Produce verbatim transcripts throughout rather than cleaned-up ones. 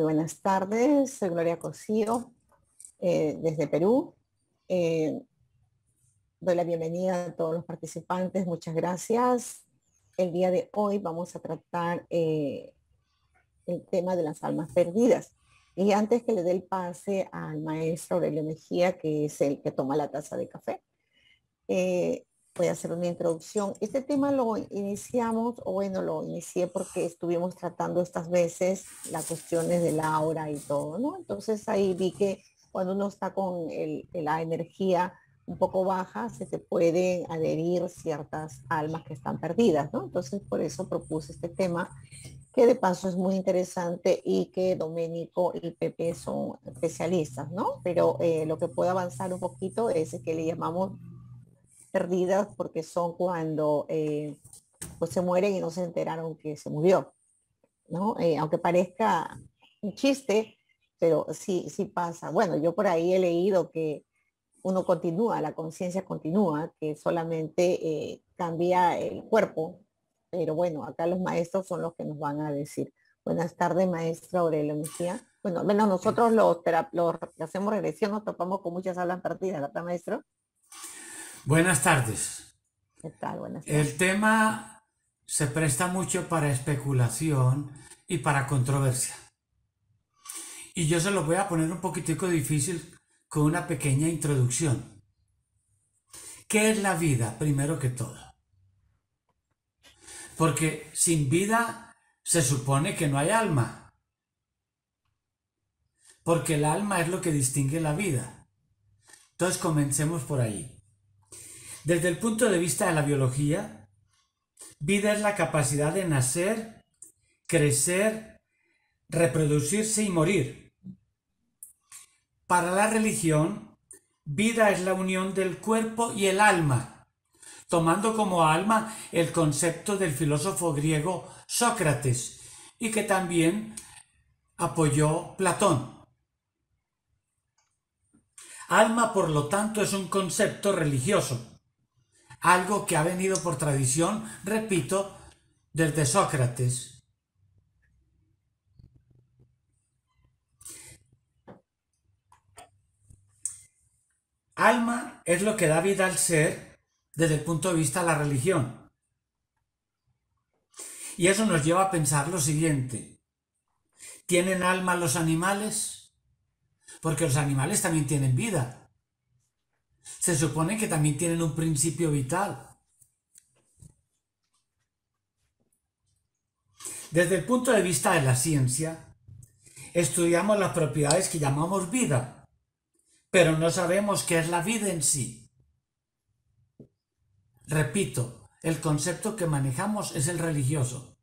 buenas tardes, soy Gloria Cosío, eh, desde Perú. Eh, Doy la bienvenida a todos los participantes, muchas gracias. El día de hoy vamos a tratar eh, el tema de las almas perdidas. Y antes que le dé el pase al maestro Aurelio Mejía, que es el que toma la taza de café, eh, voy a hacer una introducción. Este tema lo iniciamos, o bueno, lo inicié porque estuvimos tratando estas veces las cuestiones del aura y todo, ¿no? Entonces ahí vi que cuando uno está con el, la energía un poco baja, se te pueden adherir ciertas almas que están perdidas, ¿no? Entonces por eso propuse este tema, que de paso es muy interesante y que Doménico y Pepe son especialistas, ¿no? Pero eh, lo que puedo avanzar un poquito es que le llamamos perdidas porque son cuando eh, pues se mueren y no se enteraron que se murió, ¿no? Eh, aunque parezca un chiste, pero sí, sí pasa. Bueno, yo por ahí he leído que uno continúa, la conciencia continúa, que solamente eh, cambia el cuerpo, pero bueno, acá los maestros son los que nos van a decir. Buenas tardes, maestra Aurelio Mejía. Bueno, bueno nosotros los, los que hacemos regresión nos topamos con muchas almas perdidas, ¿verdad, maestro? Buenas tardes. ¿Qué tal? Buenas El tardes. tema se presta mucho para especulación y para controversia. Y yo se lo voy a poner un poquitico difícil con una pequeña introducción. ¿Qué es la vida, primero que todo? Porque sin vida se supone que no hay alma. Porque el alma es lo que distingue la vida. Entonces comencemos por ahí. Desde el punto de vista de la biología, vida es la capacidad de nacer, crecer, reproducirse y morir. Para la religión, vida es la unión del cuerpo y el alma, tomando como alma el concepto del filósofo griego Sócrates y que también apoyó Platón. Alma, por lo tanto, es un concepto religioso, algo que ha venido por tradición, repito, desde Sócrates. Alma es lo que da vida al ser desde el punto de vista de la religión. Y eso nos lleva a pensar lo siguiente. ¿Tienen alma los animales? Porque los animales también tienen vida. Se supone que también tienen un principio vital. Desde el punto de vista de la ciencia, estudiamos las propiedades que llamamos vida, pero no sabemos qué es la vida en sí. Repito, el concepto que manejamos es el religioso.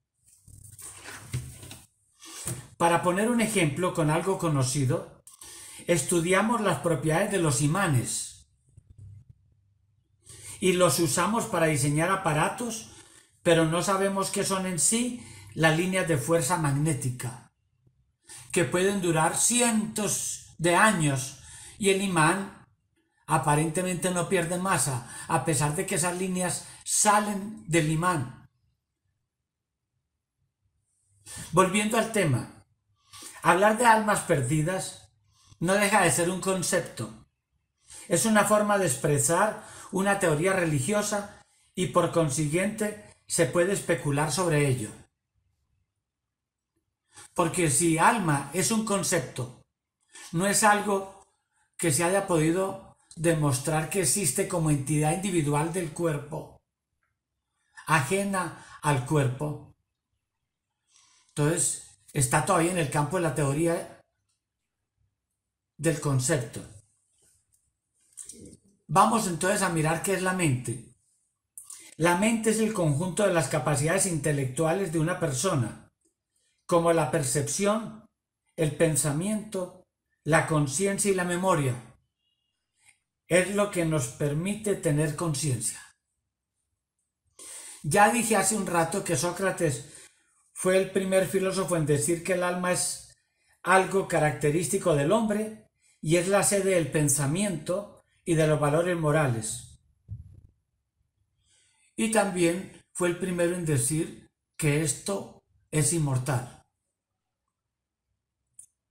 Para poner un ejemplo con algo conocido, estudiamos las propiedades de los imanes y los usamos para diseñar aparatos, pero no sabemos qué son en sí las líneas de fuerza magnética, que pueden durar cientos de años y el imán aparentemente no pierde masa, a pesar de que esas líneas salen del imán. Volviendo al tema, hablar de almas perdidas no deja de ser un concepto. Es una forma de expresar una teoría religiosa y por consiguiente se puede especular sobre ello. Porque si alma es un concepto, no es algo que se haya podido demostrar que existe como entidad individual del cuerpo, ajena al cuerpo. Entonces, está todavía en el campo de la teoría del concepto. Vamos entonces a mirar qué es la mente. La mente es el conjunto de las capacidades intelectuales de una persona, como la percepción, el pensamiento, la conciencia y la memoria. Es lo que nos permite tener conciencia. Ya dije hace un rato que Sócrates fue el primer filósofo en decir que el alma es algo característico del hombre y es la sede del pensamiento y de los valores morales. Y también fue el primero en decir que esto es inmortal.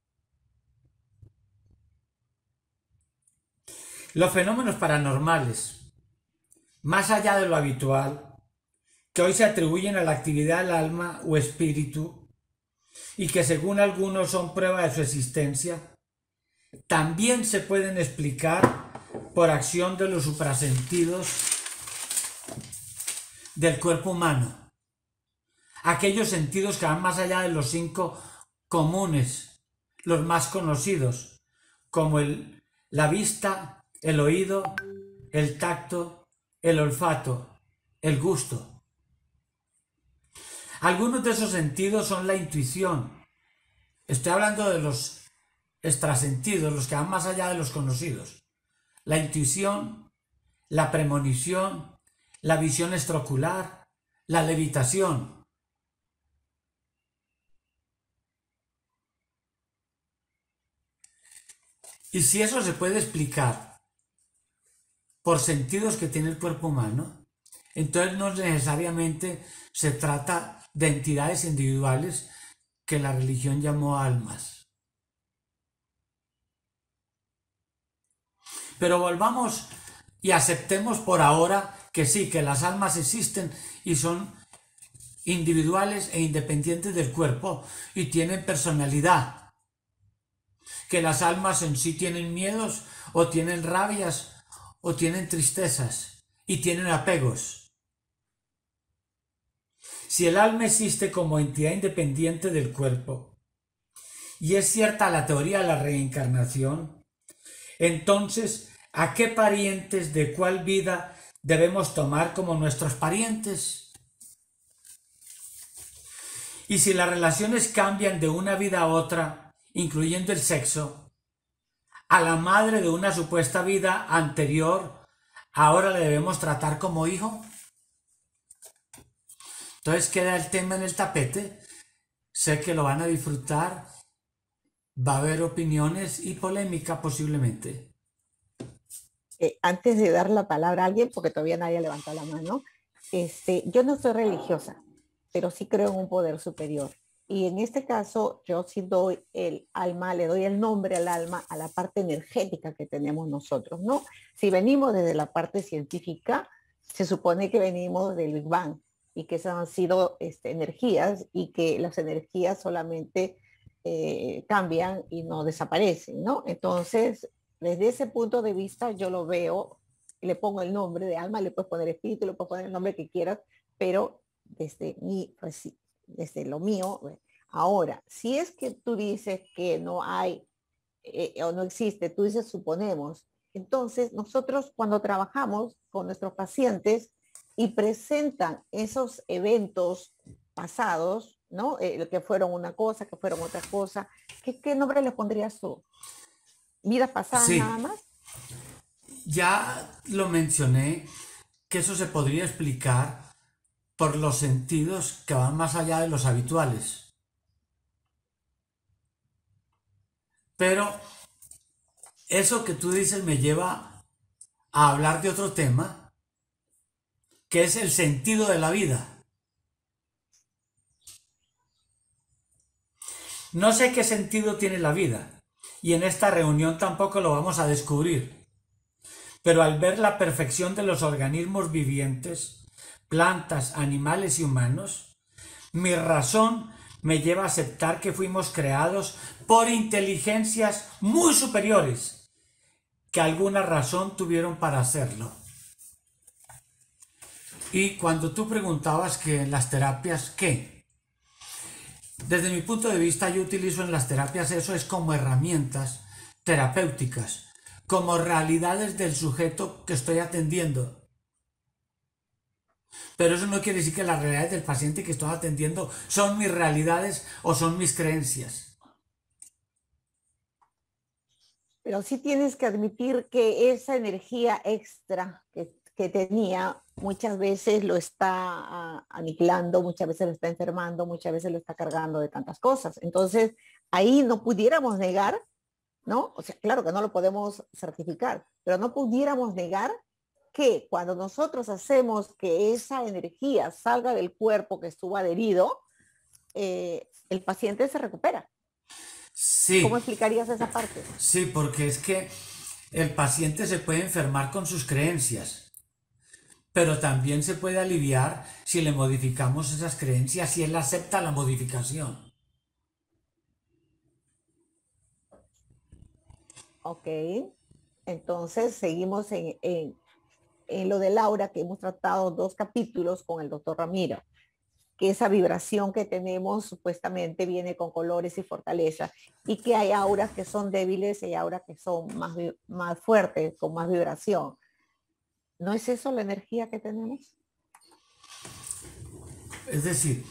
Los fenómenos paranormales, más allá de lo habitual, que hoy se atribuyen a la actividad del alma o espíritu y que según algunos son prueba de su existencia, también se pueden explicar por acción de los suprasentidos del cuerpo humano. Aquellos sentidos que van más allá de los cinco comunes, los más conocidos, como el, la vista, el oído, el tacto, el olfato, el gusto. Algunos de esos sentidos son la intuición. Estoy hablando de los extrasentidos, los que van más allá de los conocidos. La intuición, la premonición, la visión extraocular, la levitación. Y si eso se puede explicar por sentidos que tiene el cuerpo humano, entonces no necesariamente se trata de entidades individuales que la religión llamó almas. Pero volvamos y aceptemos por ahora que sí, que las almas existen y son individuales e independientes del cuerpo y tienen personalidad. Que las almas en sí tienen miedos o tienen rabias o tienen tristezas y tienen apegos. Si el alma existe como entidad independiente del cuerpo y es cierta la teoría de la reencarnación, entonces, ¿a qué parientes de cuál vida debemos tomar como nuestros parientes? Y si las relaciones cambian de una vida a otra, incluyendo el sexo, a la madre de una supuesta vida anterior, ¿ahora le debemos tratar como hijo? Entonces queda el tema en el tapete. Sé que lo van a disfrutar. Va a haber opiniones y polémica posiblemente. Eh, antes de dar la palabra a alguien, porque todavía nadie ha levantado la mano, este, yo no soy religiosa, pero sí creo en un poder superior. Y en este caso, yo sí doy el alma, le doy el nombre al alma a la parte energética que tenemos nosotros, ¿no? Si venimos desde la parte científica, se supone que venimos del Big Bang y que esas han sido este, energías y que las energías solamente eh, cambian y no desaparecen, ¿no? Entonces, desde ese punto de vista, yo lo veo, le pongo el nombre de alma, le puedes poner espíritu, le puedes poner el nombre que quieras, pero desde mi desde lo mío. Ahora, si es que tú dices que no hay eh, o no existe, tú dices suponemos, entonces nosotros cuando trabajamos con nuestros pacientes y presentan esos eventos pasados, ¿no? Eh, que fueron una cosa, que fueron otra cosa, ¿qué, qué nombre le pondrías tú? ¿Vidas pasadas Sí, nada más? ya lo mencioné, que eso se podría explicar por los sentidos que van más allá de los habituales. Pero eso que tú dices me lleva a hablar de otro tema, que es el sentido de la vida. No sé qué sentido tiene la vida, y en esta reunión tampoco lo vamos a descubrir. Pero al ver la perfección de los organismos vivientes, plantas, animales y humanos, mi razón me lleva a aceptar que fuimos creados por inteligencias muy superiores, que alguna razón tuvieron para hacerlo. Y cuando tú preguntabas que en las terapias, ¿qué? Desde mi punto de vista, yo utilizo en las terapias eso es como herramientas terapéuticas, como realidades del sujeto que estoy atendiendo. Pero eso no quiere decir que las realidades del paciente que estoy atendiendo son mis realidades o son mis creencias. Pero sí tienes que admitir que esa energía extra que, que tenía muchas veces lo está uh, aniquilando, muchas veces lo está enfermando, muchas veces lo está cargando de tantas cosas. Entonces, ahí no pudiéramos negar, ¿no? O sea, claro que no lo podemos certificar, pero no pudiéramos negar que cuando nosotros hacemos que esa energía salga del cuerpo que estuvo adherido, eh, el paciente se recupera. Sí. ¿Cómo explicarías esa parte? Sí, porque es que el paciente se puede enfermar con sus creencias, pero también se puede aliviar si le modificamos esas creencias y él acepta la modificación. Ok, entonces seguimos en, en, en lo del aura, que hemos tratado dos capítulos con el doctor Ramiro, que esa vibración que tenemos supuestamente viene con colores y fortaleza, y que hay auras que son débiles y hay auras que son más, más fuertes, con más vibración. ¿No es eso la energía que tenemos? Es decir,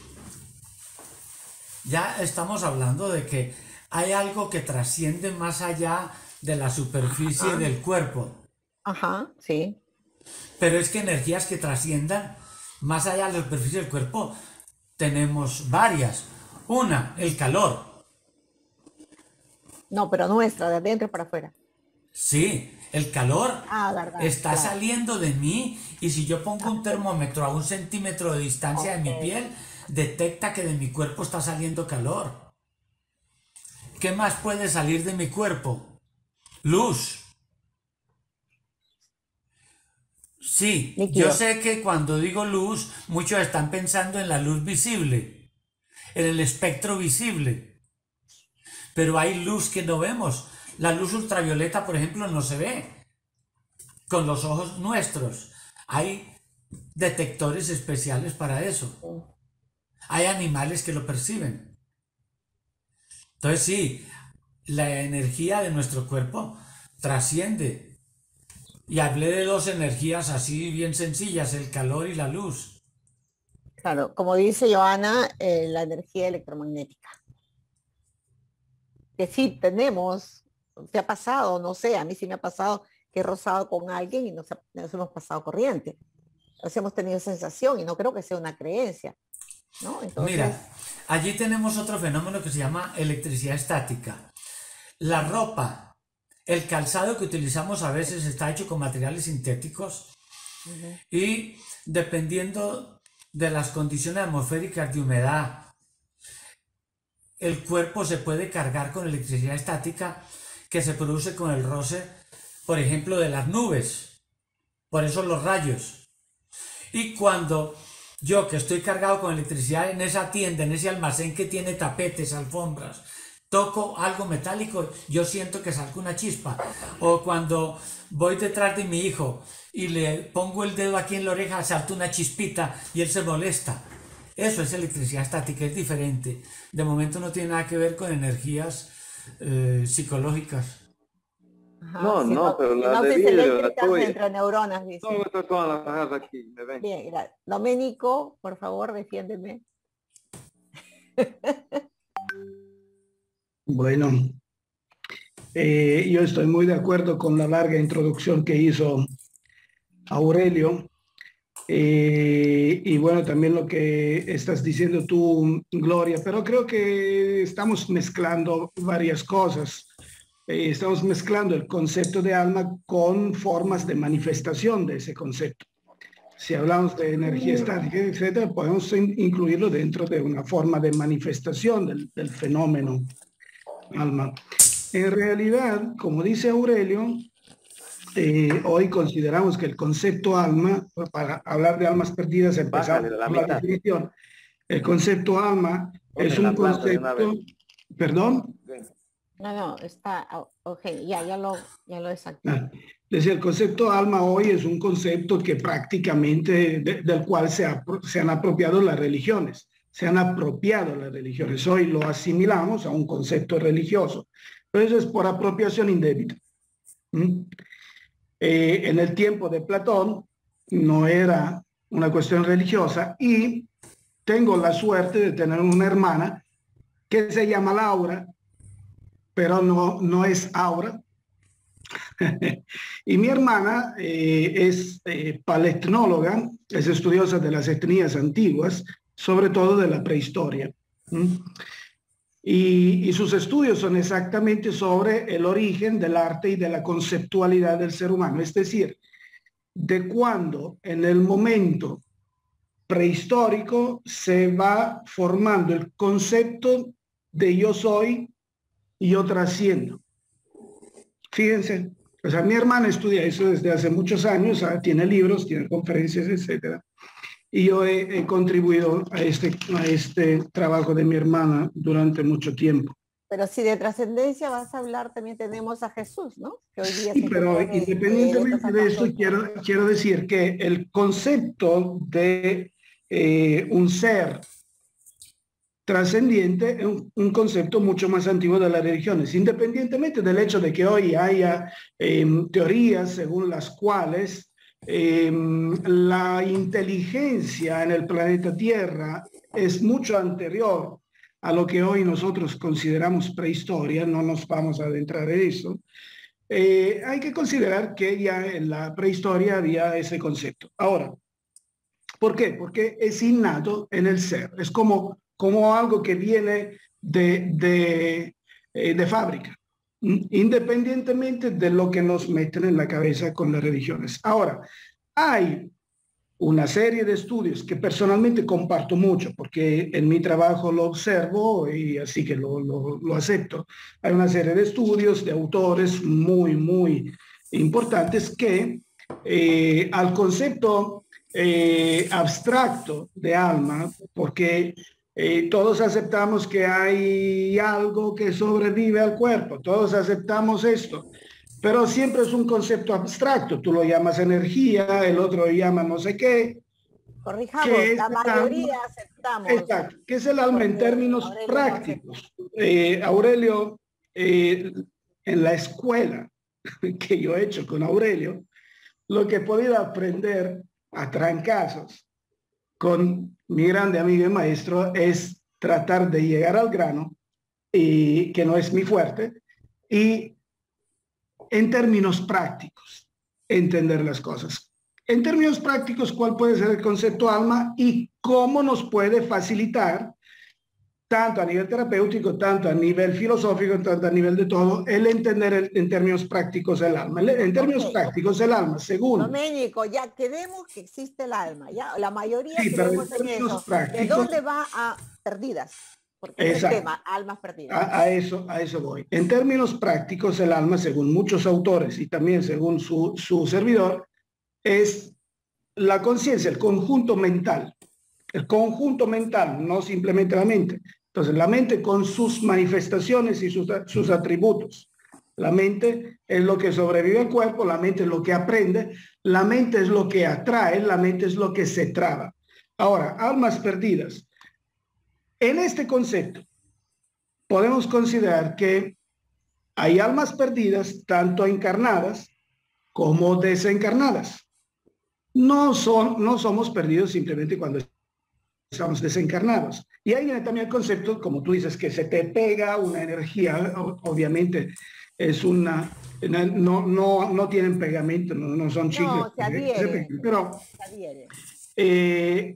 ya estamos hablando de que hay algo que trasciende más allá de la superficie Ajá. del cuerpo. Ajá, sí. Pero es que energías que trasciendan más allá de la superficie del cuerpo tenemos varias. Una, el calor. No, pero nuestra, de adentro para afuera. Sí, el calor Ah, verdad. está Claro. saliendo de mí y si yo pongo un termómetro a un centímetro de distancia de mi Okay. piel, detecta que de mi cuerpo está saliendo calor. ¿Qué más puede salir de mi cuerpo? Luz. Sí, yo Líquido. sé que cuando digo luz, muchos están pensando en la luz visible, en el espectro visible, pero hay luz que no vemos. La luz ultravioleta, por ejemplo, no se ve con los ojos nuestros. Hay detectores especiales para eso. Hay animales que lo perciben. Entonces sí, la energía de nuestro cuerpo trasciende. Y hablé de dos energías así bien sencillas, el calor y la luz. Claro, como dice Joana, eh, la energía electromagnética. Que sí tenemos, te ha pasado, no sé, a mí sí me ha pasado que he rozado con alguien y nos, nos hemos pasado corriente. Nos hemos tenido sensación y no creo que sea una creencia, ¿no? Mira, Entonces, allí tenemos otro fenómeno que se llama electricidad estática. La ropa, el calzado que utilizamos a veces está hecho con materiales sintéticos uh-huh. y dependiendo de las condiciones atmosféricas de humedad, el cuerpo se puede cargar con electricidad estática que se produce con el roce, por ejemplo, de las nubes. Por eso los rayos. Y cuando yo, que estoy cargado con electricidad en esa tienda, en ese almacén que tiene tapetes, alfombras, toco algo metálico, yo siento que salga una chispa. O cuando voy detrás de mi hijo y le pongo el dedo aquí en la oreja, salta una chispita y él se molesta. Eso es electricidad estática, es diferente. De momento no tiene nada que ver con energías eh, psicológicas. Ajá, No, si no, no, pero si la no de es vidrio, la eléctricas tuya. entre neuronas, No, dice. estas son las cajas aquí, me ven. Bien, gracias. Doménico, por favor, defiéndeme. Bueno, eh, yo estoy muy de acuerdo con la larga introducción que hizo Aurelio. Eh, y bueno, también lo que estás diciendo tú, Gloria, pero creo que estamos mezclando varias cosas. Eh, estamos mezclando el concepto de alma con formas de manifestación de ese concepto. Si hablamos de energía estática, etcétera, podemos in- incluirlo dentro de una forma de manifestación del, del fenómeno alma. En realidad, como dice Aurelio, eh, hoy consideramos que el concepto alma, para hablar de almas perdidas, empezamos Bájale la por la mitad. definición. El concepto alma es Ponle la un planta de una concepto, vez. perdón, Ven. No, no, está, ok, ya, ya lo, ya lo desactivé. ah, decía, el concepto alma hoy es un concepto que prácticamente, de, del cual se, ha, se han apropiado las religiones, se han apropiado las religiones. Hoy lo asimilamos a un concepto religioso, pero eso es por apropiación indebida. ¿Mm? Eh, en el tiempo de Platón no era una cuestión religiosa y tengo la suerte de tener una hermana que se llama Laura, pero no, no es Aura. Y mi hermana eh, es eh, palestrinóloga, es estudiosa de las etnias antiguas, sobre todo de la prehistoria. ¿Mm? Y, y sus estudios son exactamente sobre el origen del arte y de la conceptualidad del ser humano, es decir, de cuando en el momento prehistórico se va formando el concepto de yo soy y yo trasciendo. Fíjense, O sea, mi hermana estudia eso desde hace muchos años, tiene libros, tiene conferencias, etcétera. Y yo he, he contribuido a este, a este trabajo de mi hermana durante mucho tiempo. Pero si de trascendencia vas a hablar, también tenemos a Jesús, ¿no? Que hoy día sí, pero de, independientemente de, de esto, quiero, quiero decir que el concepto de eh, un ser trascendiente es un, un concepto mucho más antiguo de las religiones, independientemente del hecho de que hoy haya eh, teorías según las cuales eh, la inteligencia en el planeta Tierra es mucho anterior a lo que hoy nosotros consideramos prehistoria. No nos vamos a adentrar en eso. Eh, hay que considerar que ya en la prehistoria había ese concepto. Ahora, ¿por qué? Porque es innato en el ser. Es como, como algo que viene de, de, eh, de fábrica, independientemente de lo que nos meten en la cabeza con las religiones. Ahora, hay una serie de estudios que personalmente comparto mucho, porque en mi trabajo lo observo y así que lo, lo, lo acepto. Hay una serie de estudios de autores muy, muy importantes que eh, al concepto eh, abstracto de alma, porque eh, todos aceptamos que hay algo que sobrevive al cuerpo, todos aceptamos esto, pero siempre es un concepto abstracto. Tú lo llamas energía, el otro lo llama no sé qué. Corrijamos, que la mayoría alma, aceptamos. Exacto, que es el alma en términos Aurelio prácticos. No eh, Aurelio, eh, en la escuela que yo he hecho con Aurelio, lo que he podido aprender a trancazos con mi grande amigo y maestro es tratar de llegar al grano, y que no es mi fuerte, y en términos prácticos, entender las cosas. En términos prácticos, ¿cuál puede ser el concepto alma y cómo nos puede facilitar, tanto a nivel terapéutico, tanto a nivel filosófico, tanto a nivel de todo, el entender el, en términos prácticos el alma? En términos okay. prácticos, el alma, según... Doménico, ya queremos que existe el alma, ya la mayoría sí, creemos en, en eso. ¿De dónde va a perdidas? Porque es el tema, almas perdidas. A, a, eso, a eso voy. En términos prácticos, el alma, según muchos autores y también según su, su servidor, es la conciencia, el conjunto mental. El conjunto mental, no simplemente la mente. Entonces, la mente con sus manifestaciones y sus, sus atributos. La mente es lo que sobrevive al cuerpo, la mente es lo que aprende, la mente es lo que atrae, la mente es lo que se traba. Ahora, almas perdidas. En este concepto, podemos considerar que hay almas perdidas, tanto encarnadas como desencarnadas. No, son, no somos perdidos simplemente cuando estamos desencarnados. Y ahí viene también el concepto, como tú dices, que se te pega una energía, obviamente es una, no, no, no tienen pegamento, no, no son chicles. No, se adhiere. Pero, se adhiere. Eh,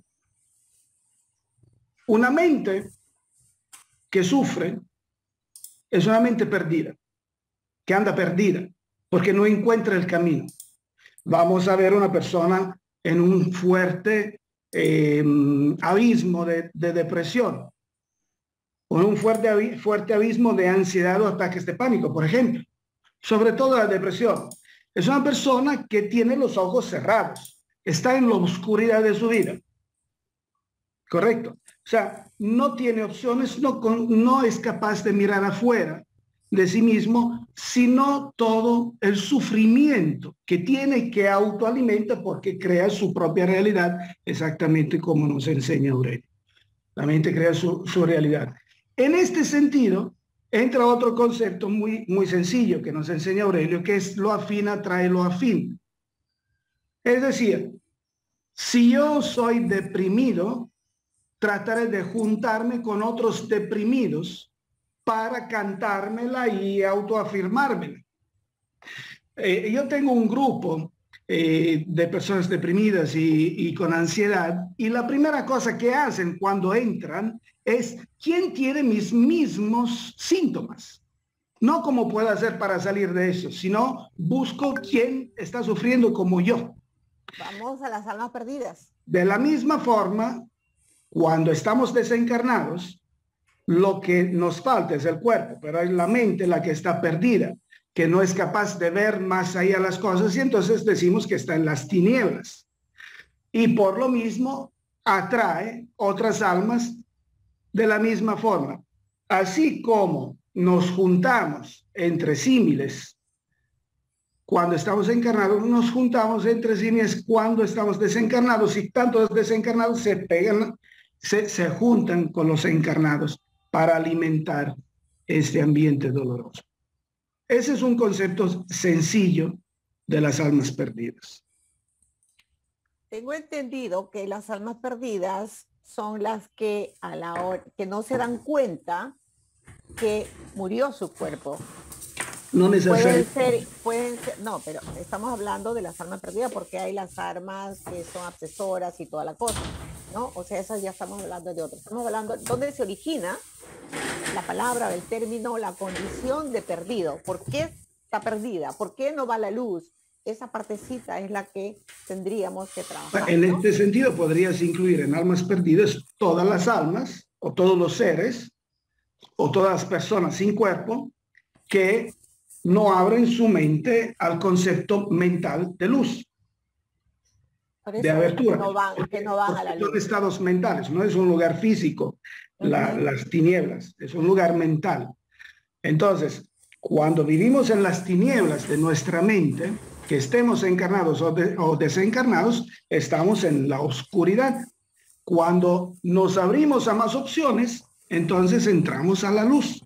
una mente que sufre es una mente perdida, que anda perdida, porque no encuentra el camino. Vamos a ver una persona en un fuerte eh, abismo de, de depresión, o en un fuerte, fuerte abismo de ansiedad o ataques de pánico, por ejemplo. Sobre todo la depresión. Es una persona que tiene los ojos cerrados, está en la oscuridad de su vida. ¿Correcto? O sea, no tiene opciones, no, no es capaz de mirar afuera de sí mismo, sino todo el sufrimiento que tiene, que autoalimenta porque crea su propia realidad, exactamente como nos enseña Aurelio. La mente crea su, su realidad. En este sentido, entra otro concepto muy, muy sencillo que nos enseña Aurelio, que es lo afín atrae lo afín. Es decir, si yo soy deprimido, trataré de juntarme con otros deprimidos para cantármela y autoafirmármela. Eh, yo tengo un grupo eh, de personas deprimidas y, y con ansiedad, y la primera cosa que hacen cuando entran es ¿quién tiene mis mismos síntomas? No cómo puedo hacer para salir de eso, sino busco quién está sufriendo como yo. Vamos a las almas perdidas. De la misma forma, cuando estamos desencarnados, lo que nos falta es el cuerpo, pero es la mente la que está perdida. que no es capaz de ver más allá las cosas y entonces decimos que está en las tinieblas. Y por lo mismo atrae otras almas de la misma forma. Así como nos juntamos entre símiles cuando estamos encarnados, nos juntamos entre símiles cuando estamos desencarnados, y tanto los desencarnados se pegan, se, se juntan con los encarnados para alimentar este ambiente doloroso. Ese es un concepto sencillo de las almas perdidas. Tengo entendido que las almas perdidas son las que a la hora que no se dan cuenta que murió su cuerpo. No necesariamente. Pueden ser, pueden ser, no, pero estamos hablando de las almas perdidas porque hay las armas que son obsesoras y toda la cosa, ¿no? O sea, esas ya estamos hablando de otras. Estamos hablando, ¿dónde se origina la palabra, el término, la condición de perdido? ¿Por qué está perdida? ¿Por qué no va la luz? Esa partecita es la que tendríamos que trabajar, En ¿no? este sentido podrías incluir en almas perdidas todas las almas o todos los seres o todas las personas sin cuerpo que no abren su mente al concepto mental de luz, de abertura. Que no van, que no van a la luz. Son estados mentales, no es un lugar físico, la, uh-huh. las tinieblas, es un lugar mental. Entonces, cuando vivimos en las tinieblas de nuestra mente, que estemos encarnados o, de, o desencarnados, estamos en la oscuridad. Cuando nos abrimos a más opciones, entonces entramos a la luz.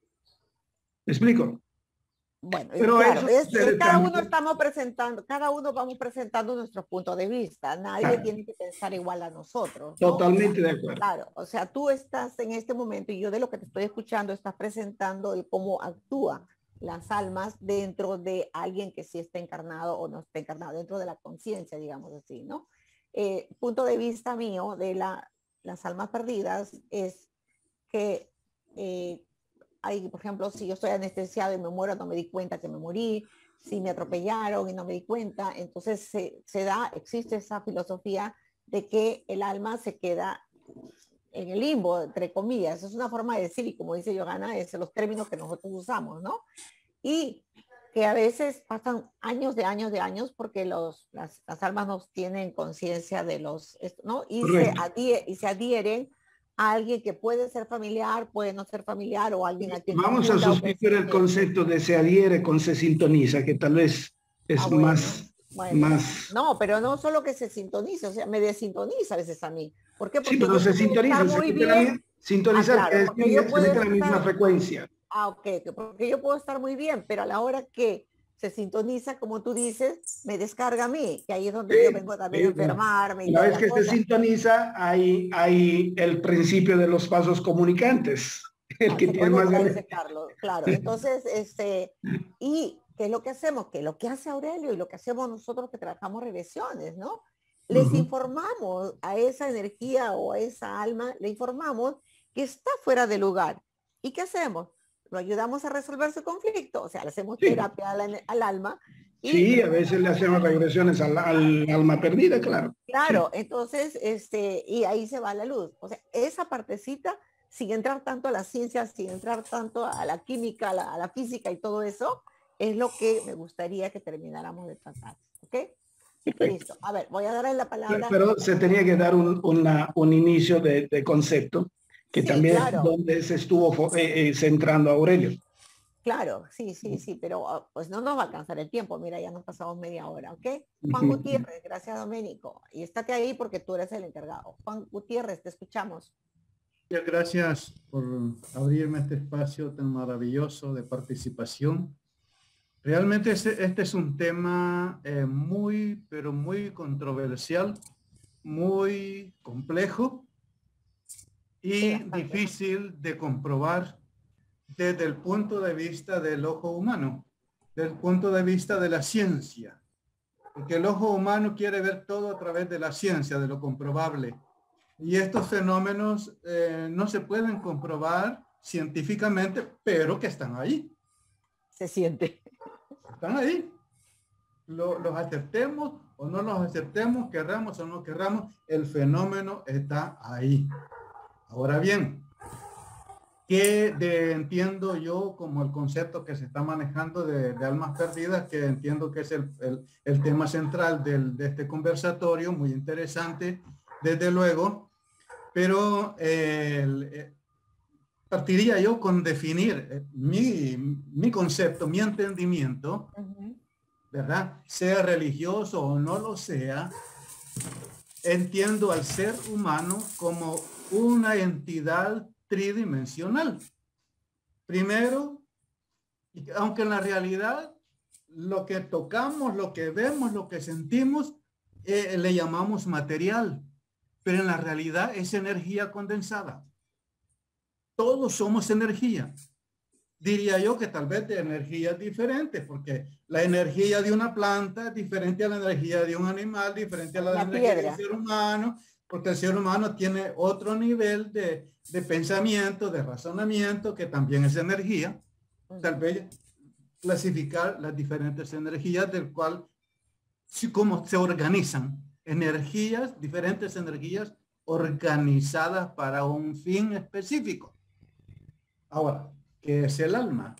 ¿Me explico? Bueno, pero claro, es, es, cada uno estamos presentando, cada uno vamos presentando nuestro punto de vista. Nadie claro. tiene que pensar igual a nosotros, ¿no? Totalmente o sea, de acuerdo. Claro, o sea, tú estás en este momento y yo de lo que te estoy escuchando estás presentando el cómo actúa las almas dentro de alguien que sí está encarnado o no está encarnado, dentro de la conciencia, digamos así, ¿no? Eh, punto de vista mío de la, las almas perdidas es que eh, hay, por ejemplo, si yo estoy anestesiado y me muero, no me di cuenta que me morí, si me atropellaron y no me di cuenta, entonces se, se da, existe esa filosofía de que el alma se queda en el limbo, entre comillas. Es una forma de decir, y como dice Johanna, es los términos que nosotros usamos, ¿no? Y que a veces pasan años de años de años porque los, las, las almas no tienen conciencia de los, ¿no? Y se, adhieren, y se adhieren a alguien que puede ser familiar, puede no ser familiar, o alguien a quien... Vamos a sustituir el concepto de se adhiere con se sintoniza, que tal vez es ah, bueno, más, bueno. más... No, pero no solo que se sintoniza, o sea, me desintoniza a veces a mí. ¿Por qué? Porque sí, pero se sintoniza, muy se bien. Sintonizar, ah, claro, que es, se mete la misma frecuencia. Ah, ok, porque yo puedo estar muy bien, pero a la hora que se sintoniza, como tú dices, me descarga a mí, que ahí es donde sí, yo vengo también sí, a enfermarme. Una vez que cosa. se sintoniza, hay, hay el principio de los vasos comunicantes, el ah, que tiene más grande. Claro, entonces, este, y ¿qué es lo que hacemos? Que lo que hace Aurelio y lo que hacemos nosotros que trabajamos regresiones, ¿no? Les uh-huh. informamos a esa energía o a esa alma, le informamos que está fuera de lugar. ¿Y qué hacemos? Lo ayudamos a resolver su conflicto, o sea, le hacemos sí. terapia al, al alma. Y, sí, a veces le hacemos regresiones al, al alma perdida, claro. Claro, sí. entonces, este, y ahí se va la luz. O sea, esa partecita, sin entrar tanto a la ciencia, sin entrar tanto a la química, a la, a la física y todo eso, es lo que me gustaría que termináramos de tratar, ¿ok? Perfecto. Listo. A ver, voy a darle la palabra. Pero se tenía que dar un, una, un inicio de, de concepto, que sí, también claro. es donde se estuvo eh, eh, centrando a Aurelio. Claro, sí, sí, sí, pero pues no nos va a alcanzar el tiempo. Mira, ya nos pasamos media hora, ¿ok? Juan uh-huh. Gutiérrez, gracias Doménico. Y estate ahí porque tú eres el encargado. Juan Gutiérrez, te escuchamos. Muchas gracias por abrirme este espacio tan maravilloso de participación. Realmente este, este es un tema eh, muy, pero muy controversial, muy complejo y sí, difícil de comprobar desde el punto de vista del ojo humano, desde el punto de vista de la ciencia. Porque el ojo humano quiere ver todo a través de la ciencia, de lo comprobable. Y estos fenómenos eh, no se pueden comprobar científicamente, pero que están ahí. Se siente. Están ahí. Lo, los aceptemos o no los aceptemos, querramos o no querramos, el fenómeno está ahí. Ahora bien, que de, entiendo yo como el concepto que se está manejando de, de almas perdidas, que entiendo que es el, el, el tema central del, de este conversatorio, muy interesante, desde luego, pero eh, el, eh, partiría yo con definir eh, mi, mi concepto, mi entendimiento, uh-huh. ¿verdad? Sea religioso o no lo sea, entiendo al ser humano como una entidad tridimensional. Primero, aunque en la realidad lo que tocamos, lo que vemos, lo que sentimos, eh, le llamamos material, pero en la realidad es energía condensada. Todos somos energía. Diría yo que tal vez de energías diferentes, porque la energía de una planta es diferente a la energía de un animal, diferente a la, la energía del ser humano, porque el ser humano tiene otro nivel de, de pensamiento, de razonamiento, que también es energía. Tal vez clasificar las diferentes energías, del cual, sí, cómo se organizan. Energías, diferentes energías organizadas para un fin específico. Ahora, ¿qué es el alma?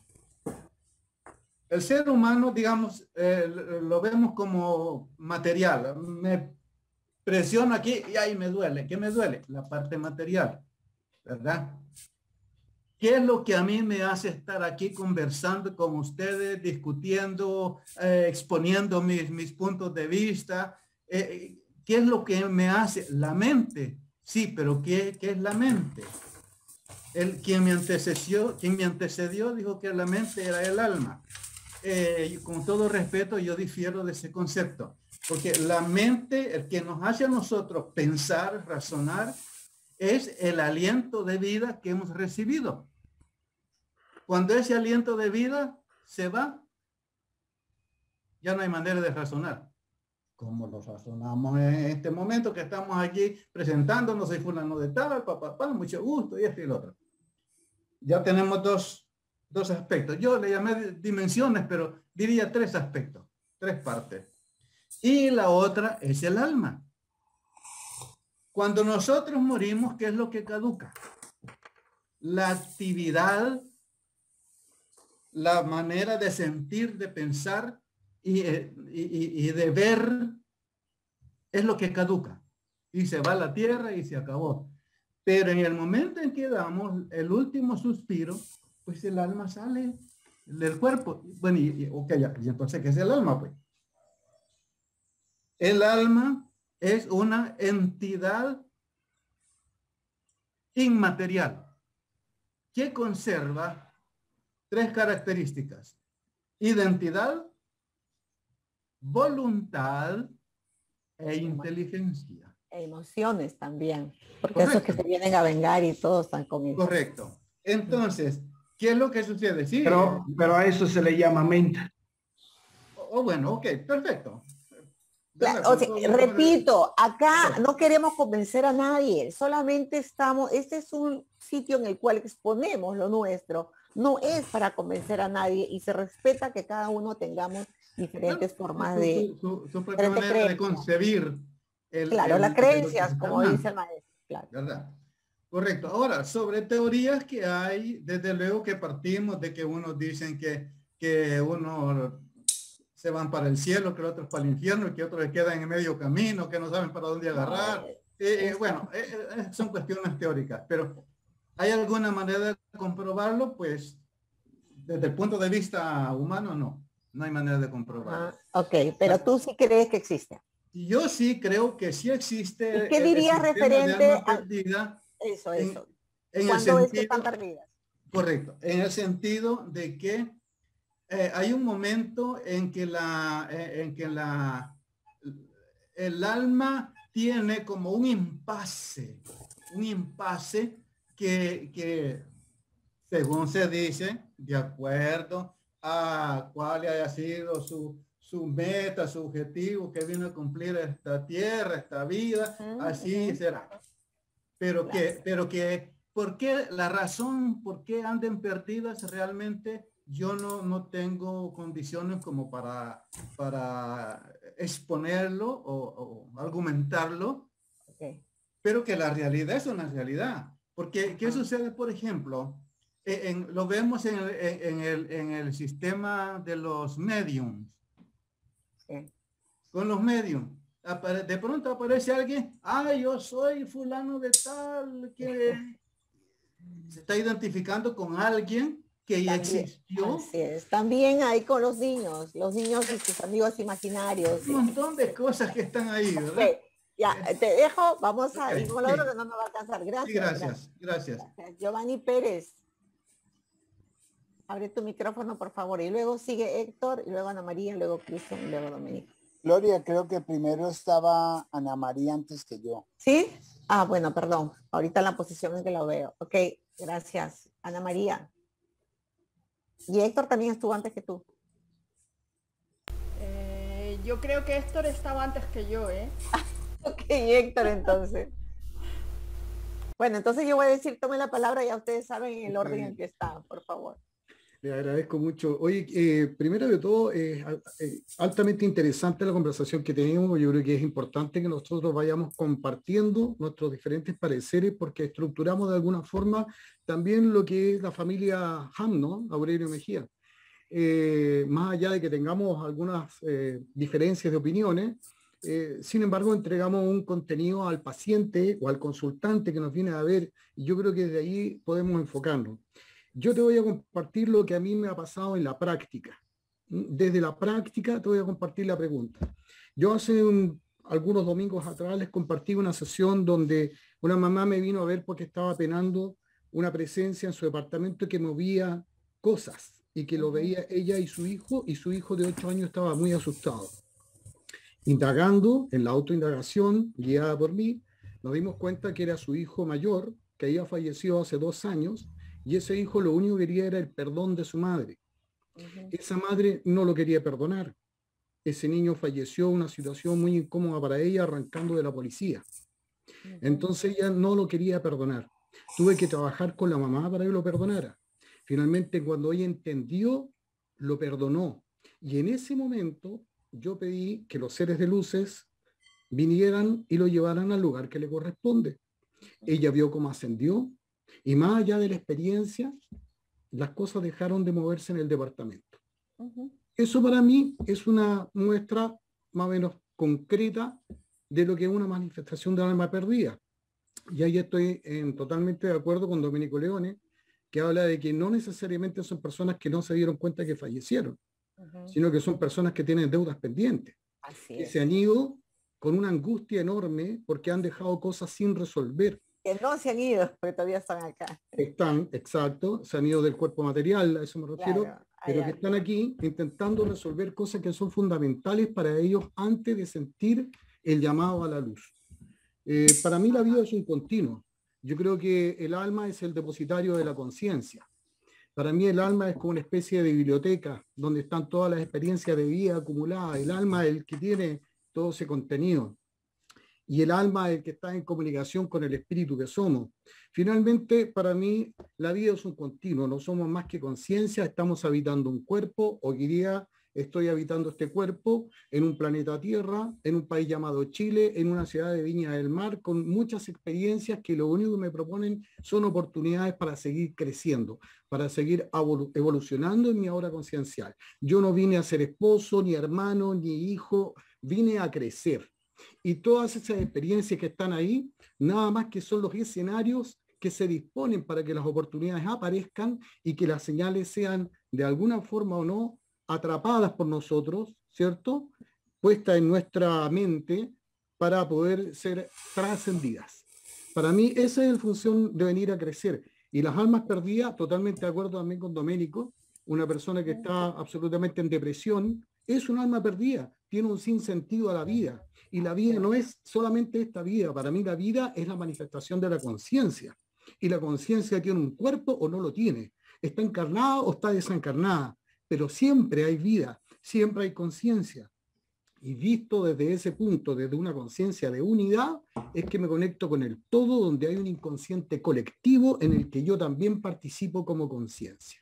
El ser humano, digamos, eh, lo vemos como material. Me presiono aquí y ahí me duele. ¿Qué me duele? La parte material, ¿verdad? ¿Qué es lo que a mí me hace estar aquí conversando con ustedes, discutiendo, eh, exponiendo mis, mis puntos de vista? Eh, ¿Qué es lo que me hace? La mente. Sí, pero ¿qué, qué es la mente? El, quien, me antecedió, quien me antecedió dijo que la mente era el alma. Eh, con todo respeto, yo difiero de ese concepto. Porque la mente, el que nos hace a nosotros pensar, razonar, es el aliento de vida que hemos recibido. Cuando ese aliento de vida se va, ya no hay manera de razonar. ¿Cómo lo razonamos en este momento que estamos aquí presentándonos? Soy fulano de tal, papá, papá, mucho gusto, y esto y lo otro. Ya tenemos dos, dos aspectos. Yo le llamé dimensiones, pero diría tres aspectos, tres partes. Y la otra es el alma. Cuando nosotros morimos, ¿qué es lo que caduca? La actividad, la manera de sentir, de pensar y, y, y de ver es lo que caduca. Y se va a la tierra y se acabó. Pero en el momento en que damos el último suspiro, pues el alma sale del cuerpo. Bueno, y, y, ok, ya, y entonces, ¿qué es el alma? Pues el alma es una entidad inmaterial que conserva tres características: identidad, voluntad e inteligencia. Emociones también, porque correcto. Esos que se vienen a vengar y todos están con eso. Correcto. Entonces, ¿qué es lo que sucede? Sí, pero, pero a eso se le llama mente. O oh, bueno, ok, perfecto. Claro, o sea, repito, acá no queremos convencer a nadie, solamente estamos, este es un sitio en el cual exponemos lo nuestro, no es para convencer a nadie y se respeta que cada uno tengamos diferentes bueno, formas de... Su, su, su propia manera de concebir. El, claro, el, las creencias, como dice el maestro. Claro. ¿Verdad? Correcto. Ahora, sobre teorías que hay, desde luego que partimos de que unos dicen que, que uno se van para el cielo, que los otros para el infierno, y que otros quedan en medio camino, que no saben para dónde agarrar. Eh, eh, bueno, eh, eh, son cuestiones teóricas, pero ¿hay alguna manera de comprobarlo? Pues desde el punto de vista humano, no. No hay manera de comprobarlo. Ah, ok, pero tú sí crees que existe. Yo sí creo que sí existe. ¿Y qué dirías referente a perdida eso, eso? En, en ¿Cuándo el es que están perdidas? Correcto, en el sentido de que eh, hay un momento en que la, eh, en que la, el alma tiene como un impasse, un impasse que, que según se dice, de acuerdo a cuál haya sido su su meta, su objetivo, que vino a cumplir esta tierra, esta vida, uh-huh, así uh-huh. será. Pero que, pero que, ¿por qué la razón, por qué anden perdidas realmente? Yo no, no tengo condiciones como para, para exponerlo o, o argumentarlo, okay. Pero que la realidad es una realidad. Porque, ¿qué uh-huh. sucede, por ejemplo? en, lo vemos en el, en, el, en el sistema de los mediums. Sí. Con los mediums. De pronto aparece alguien, ah, yo soy fulano de tal, que se está identificando con alguien que ya También, existió. así es. También hay con los niños, los niños y sus amigos imaginarios. Un montón de cosas que están ahí, ¿verdad? Okay. Ya, te dejo, vamos a okay, ir con lo otro sí. que no me va a alcanzar. Gracias. Sí, gracias, gracias, gracias. Giovanni Pérez. Abre tu micrófono, por favor. Y luego sigue Héctor, y luego Ana María, luego Cristian, y luego Domenico. Gloria, creo que primero estaba Ana María antes que yo. ¿Sí? Ah, bueno, perdón. Ahorita en la posición en que lo veo. Ok, gracias. Ana María. Y Héctor también estuvo antes que tú. Eh, yo creo que Héctor estaba antes que yo, ¿eh? Ok, Héctor, entonces. Bueno, entonces yo voy a decir, tome la palabra, ya ustedes saben el orden en que está, por favor. Le agradezco mucho. Oye, eh, primero de todo, eh, eh, altamente interesante la conversación que tenemos. Yo creo que es importante que nosotros vayamos compartiendo nuestros diferentes pareceres porque estructuramos de alguna forma también lo que es la familia Ham, ¿no? Aurelio Mejía. Eh, más allá de que tengamos algunas eh, diferencias de opiniones, eh, sin embargo, entregamos un contenido al paciente o al consultante que nos viene a ver y yo creo que de ahí podemos enfocarnos. Yo te voy a compartir lo que a mí me ha pasado en la práctica. Desde la práctica te voy a compartir la pregunta. Yo hace un, algunos domingos atrás les compartí una sesión donde una mamá me vino a ver porque estaba penando una presencia en su departamento que movía cosas y que lo veía ella y su hijo, y su hijo de ocho años estaba muy asustado. Indagando en la autoindagación guiada por mí, nos dimos cuenta que era su hijo mayor, que había fallecido hace dos años, y ese hijo lo único que quería era el perdón de su madre. Uh-huh. Esa madre no lo quería perdonar. Ese niño falleció en una situación muy incómoda para ella, arrancando de la policía. Uh-huh. Entonces ella no lo quería perdonar. Tuve que trabajar con la mamá para que lo perdonara. Finalmente, cuando ella entendió, lo perdonó. Y en ese momento yo pedí que los seres de luces vinieran y lo llevaran al lugar que le corresponde. Ella vio cómo ascendió, y más allá de la experiencia, las cosas dejaron de moverse en el departamento. Uh-huh. Eso para mí es una muestra más o menos concreta de lo que es una manifestación de alma perdida. Y ahí estoy en, totalmente de acuerdo con Domenico Leone, que habla de que no necesariamente son personas que no se dieron cuenta que fallecieron, uh-huh. sino que son personas que tienen deudas pendientes, Así que es. se han ido con una angustia enorme porque han dejado cosas sin resolver. Que no se han ido, porque todavía están acá. Están, exacto, se han ido del cuerpo material, a eso me refiero, claro, pero que están aquí intentando resolver cosas que son fundamentales para ellos antes de sentir el llamado a la luz. Eh, para mí la vida es un continuo. Yo creo que el alma es el depositario de la conciencia. Para mí el alma es como una especie de biblioteca donde están todas las experiencias de vida acumuladas. El alma es el que tiene todo ese contenido. Y el alma es el que está en comunicación con el espíritu que somos. Finalmente, para mí, la vida es un continuo, no somos más que conciencia, estamos habitando un cuerpo, hoy día estoy habitando este cuerpo en un planeta Tierra, en un país llamado Chile, en una ciudad de Viña del Mar, con muchas experiencias que lo único que me proponen son oportunidades para seguir creciendo, para seguir evolucionando en mi ahora conciencial. Yo no vine a ser esposo, ni hermano, ni hijo, vine a crecer. Y todas esas experiencias que están ahí, nada más que son los escenarios que se disponen para que las oportunidades aparezcan y que las señales sean de alguna forma o no atrapadas por nosotros, ¿cierto? Puestas en nuestra mente para poder ser trascendidas. Para mí esa es la función de venir a crecer. Y las almas perdidas, totalmente de acuerdo también con Domenico, una persona que está absolutamente en depresión, es un alma perdida, tiene un sinsentido a la vida. Y la vida no es solamente esta vida, para mí la vida es la manifestación de la conciencia. Y la conciencia tiene un cuerpo o no lo tiene, está encarnada o está desencarnada, pero siempre hay vida, siempre hay conciencia. Y visto desde ese punto, desde una conciencia de unidad, es que me conecto con el todo, donde hay un inconsciente colectivo en el que yo también participo como conciencia.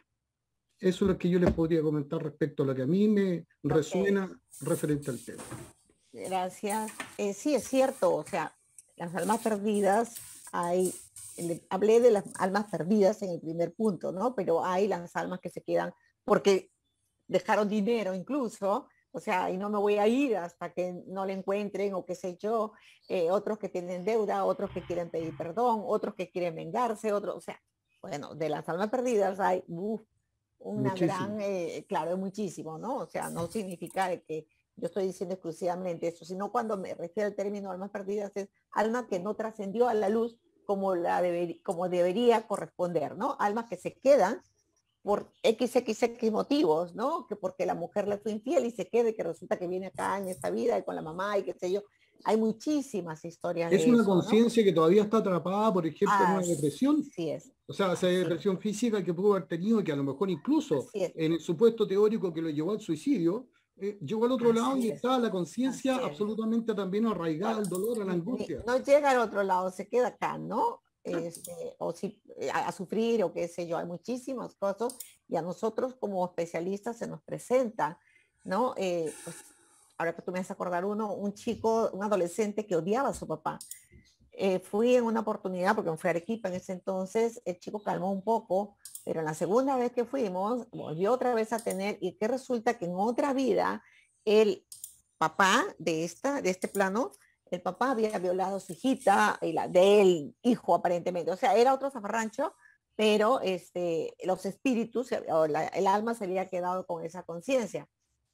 Eso es lo que yo les podría comentar respecto a lo que a mí me resuena okay. referente al tema. Gracias. Eh, sí, es cierto, o sea, las almas perdidas hay le, hablé de las almas perdidas en el primer punto, ¿no? Pero hay las almas que se quedan porque dejaron dinero incluso, o sea, y no me voy a ir hasta que no le encuentren o qué sé yo, eh, otros que tienen deuda, otros que quieren pedir perdón, otros que quieren vengarse, otros, o sea, bueno, de las almas perdidas hay uf, una muchísimo. gran, eh, claro, muchísimo, ¿no? O sea, no significa que yo estoy diciendo exclusivamente eso, sino cuando me refiero al término almas perdidas es alma que no trascendió a la luz como, la deber, como debería corresponder, ¿no? Almas que se quedan por equis equis equis motivos, ¿no? Que porque la mujer le fue infiel y se quede, que resulta que viene acá en esta vida y con la mamá y qué sé yo. Hay muchísimas historias es de una eso, conciencia, ¿no? que todavía está atrapada, por ejemplo, Así, en una depresión. Sí es. O sea, esa depresión sí. física que pudo haber tenido y que a lo mejor incluso en el supuesto teórico que lo llevó al suicidio, eh, llegó al otro Así lado y es. está la conciencia Así absolutamente también arraigada al dolor, a la Ni- angustia. No llega al otro lado, se queda acá, ¿no? Este, o si, a, a sufrir o qué sé yo, hay muchísimas cosas y a nosotros como especialistas se nos presenta, ¿no? Eh, pues, ahora que tú me vas a acordar uno, un chico, un adolescente que odiaba a su papá. Eh, fui en una oportunidad, porque me fui a Arequipa en ese entonces, el chico calmó un poco, pero en la segunda vez que fuimos, volvió otra vez a tener, y que resulta que en otra vida, el papá de, esta, de este plano, el papá había violado a su hijita, y la del hijo aparentemente, o sea, era otro zafarrancho, pero este, los espíritus, o la, el alma se había quedado con esa conciencia.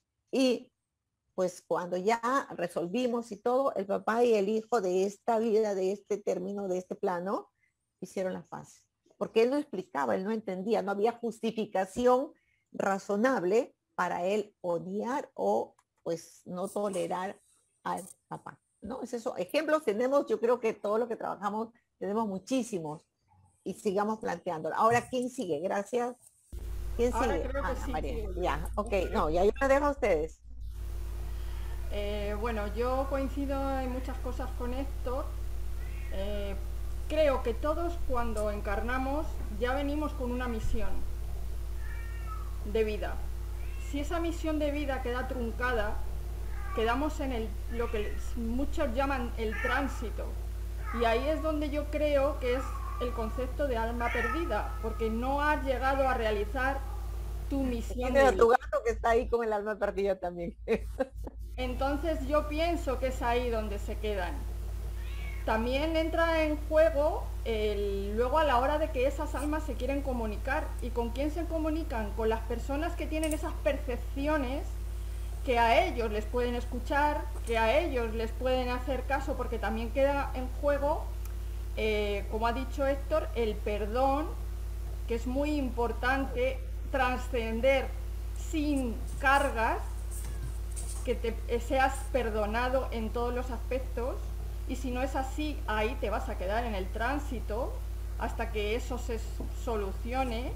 Y pues cuando ya resolvimos y todo, el papá y el hijo de esta vida, de este término, de este plano, hicieron la paz. Porque él no explicaba, él no entendía, no había justificación razonable para él odiar o pues no tolerar al papá. ¿No? Es eso. Ejemplos tenemos, yo creo que todo lo que trabajamos tenemos muchísimos y sigamos planteándolo. Ahora, ¿quién sigue? Gracias. ¿Quién Ahora sigue? creo que Ana sí, María. sí. Ya, ok. No, ya yo la dejo a ustedes. Eh, bueno, yo coincido en muchas cosas con Héctor. Eh, creo que todos cuando encarnamos ya venimos con una misión de vida. Si esa misión de vida queda truncada, quedamos en el, lo que muchos llaman el tránsito. Y ahí es donde yo creo que es el concepto de alma perdida, porque no has llegado a realizar tu misión de Tienes a vida. tu gato que está ahí con el alma perdida también. Entonces yo pienso que es ahí donde se quedan. También entra en juego el, luego a la hora de que esas almas se quieren comunicar. ¿Y con quién se comunican? Con las personas que tienen esas percepciones que a ellos les pueden escuchar, que a ellos les pueden hacer caso, porque también queda en juego, eh, como ha dicho Héctor, el perdón, que es muy importante trascender sin cargas, que te seas perdonado en todos los aspectos, y si no es así, ahí te vas a quedar en el tránsito hasta que eso se solucione.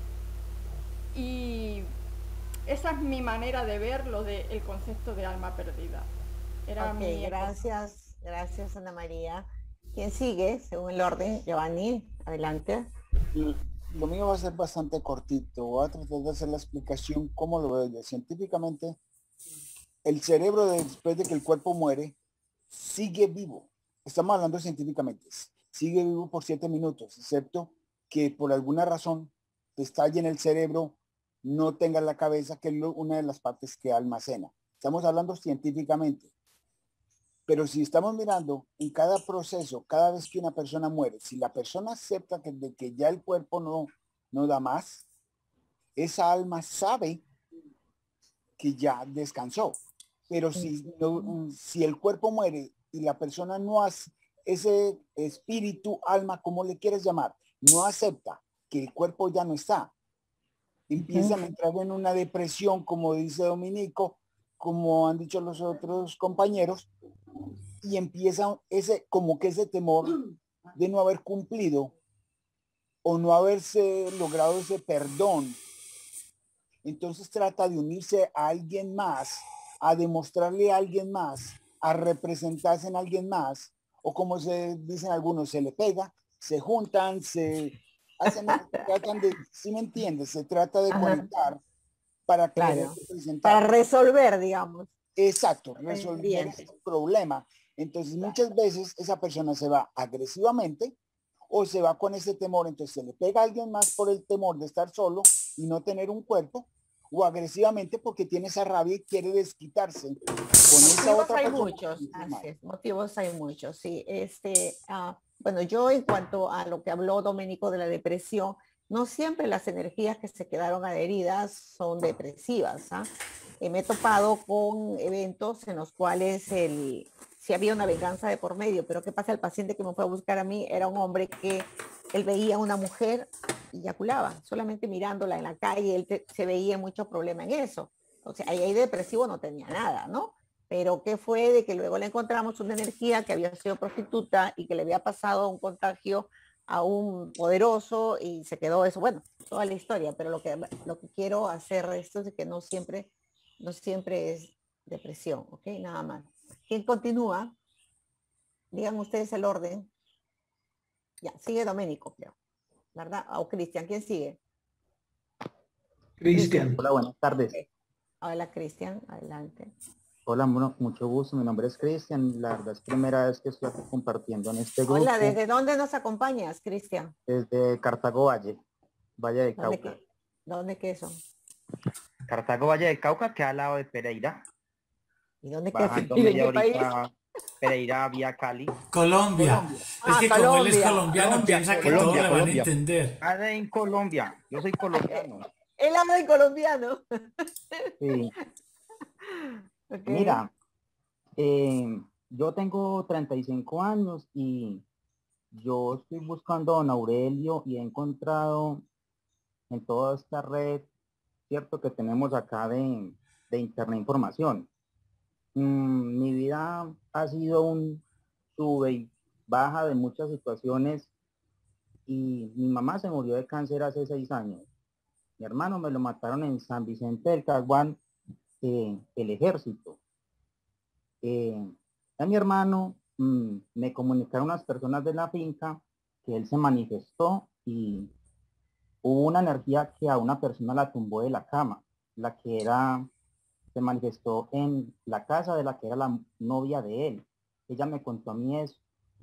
Y esa es mi manera de ver lo del concepto de alma perdida. Era okay, mi gracias, gracias Ana María. ¿Quién sigue? Según el orden, Giovanni, adelante. Lo mío va a ser bastante cortito. Voy a tratar de hacer la explicación cómo lo veo yo. Científicamente, el cerebro después de que el cuerpo muere sigue vivo. Estamos hablando científicamente. Sigue vivo por siete minutos, excepto que por alguna razón te estalle en el cerebro, no tenga la cabeza, que es una de las partes que almacena. Estamos hablando científicamente. Pero si estamos mirando en cada proceso, cada vez que una persona muere, si la persona acepta que, de que ya el cuerpo no, no da más, esa alma sabe que ya descansó. Pero si, no, si el cuerpo muere y la persona no hace, ese espíritu, alma, como le quieres llamar, no acepta que el cuerpo ya no está, empiezan a entrar en una depresión, como dice Dominico, como han dicho los otros compañeros, y empieza ese, como que ese temor de no haber cumplido o no haberse logrado ese perdón. Entonces trata de unirse a alguien más, a demostrarle a alguien más, a representarse en alguien más, o como se dicen algunos, se le pega, se juntan, se hacen, tratan de, ¿sí me entiendes? Se trata de Ajá. conectar para claro. Para resolver, digamos. Exacto, resolver el problema. Entonces claro. muchas veces esa persona se va agresivamente o se va con ese temor, entonces se le pega a alguien más por el temor de estar solo y no tener un cuerpo, o agresivamente porque tiene esa rabia y quiere desquitarse con esa motivos otra hay persona. muchos, así es, motivos hay muchos, sí. Este, uh, bueno, yo en cuanto a lo que habló Domenico de la depresión, no siempre las energías que se quedaron adheridas son depresivas. ¿Ah? Eh, me he topado con eventos en los cuales el, sí había una venganza de por medio, pero ¿qué pasa? El paciente que me fue a buscar a mí era un hombre que él veía a una mujer y eyaculaba, solamente mirándola en la calle, él te, se veía mucho problema en eso. O sea, ahí, ahí depresivo no tenía nada, ¿no? Pero ¿qué fue? De que luego le encontramos una energía que había sido prostituta y que le había pasado un contagio a un poderoso y se quedó eso. Bueno, toda la historia, pero lo que, lo que quiero hacer esto es que no siempre, no siempre es depresión, ¿ok? Nada más. ¿Quién continúa? Digan ustedes el orden. Ya, sigue Domenico, creo. ¿Verdad? O Cristian, ¿quién sigue? Cristian. Hola, buenas tardes. Okay. Hola, Cristian, adelante. Hola, bueno, mucho gusto. Mi nombre es Cristian. La verdad es primera vez que estoy aquí compartiendo en este grupo. Hola, ¿desde dónde nos acompañas, Cristian? Desde Cartago Valle, Valle de ¿Dónde Cauca. Qué, ¿Dónde qué son? Cartago Valle de Cauca, que al lado de Pereira. ¿Y dónde queda? ¿En qué país? Pereira vía Cali. Colombia. Colombia. Es ah, que Colombia. como él es colombiano, Colombia, piensa que Colombia, todos le van Colombia. a entender. Ah, en Colombia. Yo soy colombiano. Él habla en colombiano. Sí. Okay. Mira, eh, yo tengo treinta y cinco años y yo estoy buscando a don Aurelio y he encontrado en toda esta red, cierto, que tenemos acá de, de internet información. Mm, mi vida ha sido un sube y baja de muchas situaciones y mi mamá se murió de cáncer hace seis años. Mi hermano me lo mataron en San Vicente del Caguán, eh, el ejército. Eh, a mi hermano mmm, me comunicaron unas personas de la finca que él se manifestó y hubo una energía que a una persona la tumbó de la cama, la que era, se manifestó en la casa de la que era la novia de él. Ella me contó a mí eso.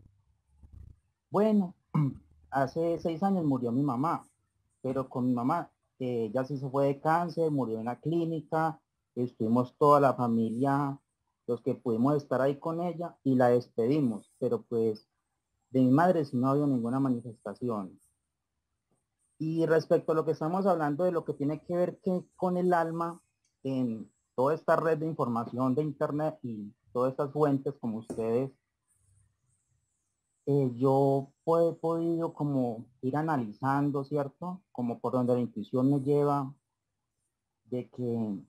Bueno, hace seis años murió mi mamá, pero con mi mamá, eh, ella sí se fue de cáncer, murió en la clínica, estuvimos toda la familia, los que pudimos estar ahí con ella y la despedimos, pero pues de mi madre sí no había ninguna manifestación. Y respecto a lo que estamos hablando de lo que tiene que ver que con el alma, en toda esta red de información de internet y todas estas fuentes como ustedes, eh, yo he podido como ir analizando, ¿cierto? Como por donde la intuición me lleva, de que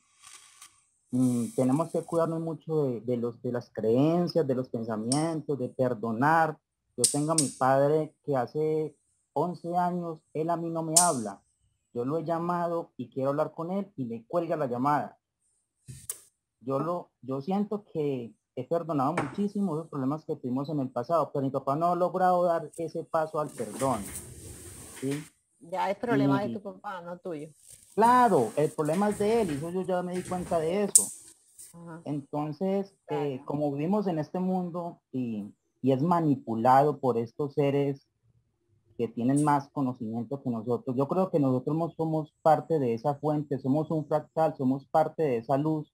mm, tenemos que cuidarnos mucho de, de, los, de las creencias, de los pensamientos, de perdonar. Yo tengo a mi padre que hace once años, él a mí no me habla. Yo lo he llamado y quiero hablar con él y me cuelga la llamada. Yo, lo, yo siento que he perdonado muchísimo los problemas que tuvimos en el pasado, pero mi papá no ha logrado dar ese paso al perdón. ¿Sí? Ya es problema y, de tu papá, no tuyo. Claro, el problema es de él y yo, yo ya me di cuenta de eso. Ajá. Entonces, claro. eh, como vivimos en este mundo y, y es manipulado por estos seres que tienen más conocimiento que nosotros, yo creo que nosotros no somos parte de esa fuente, somos un fractal, somos parte de esa luz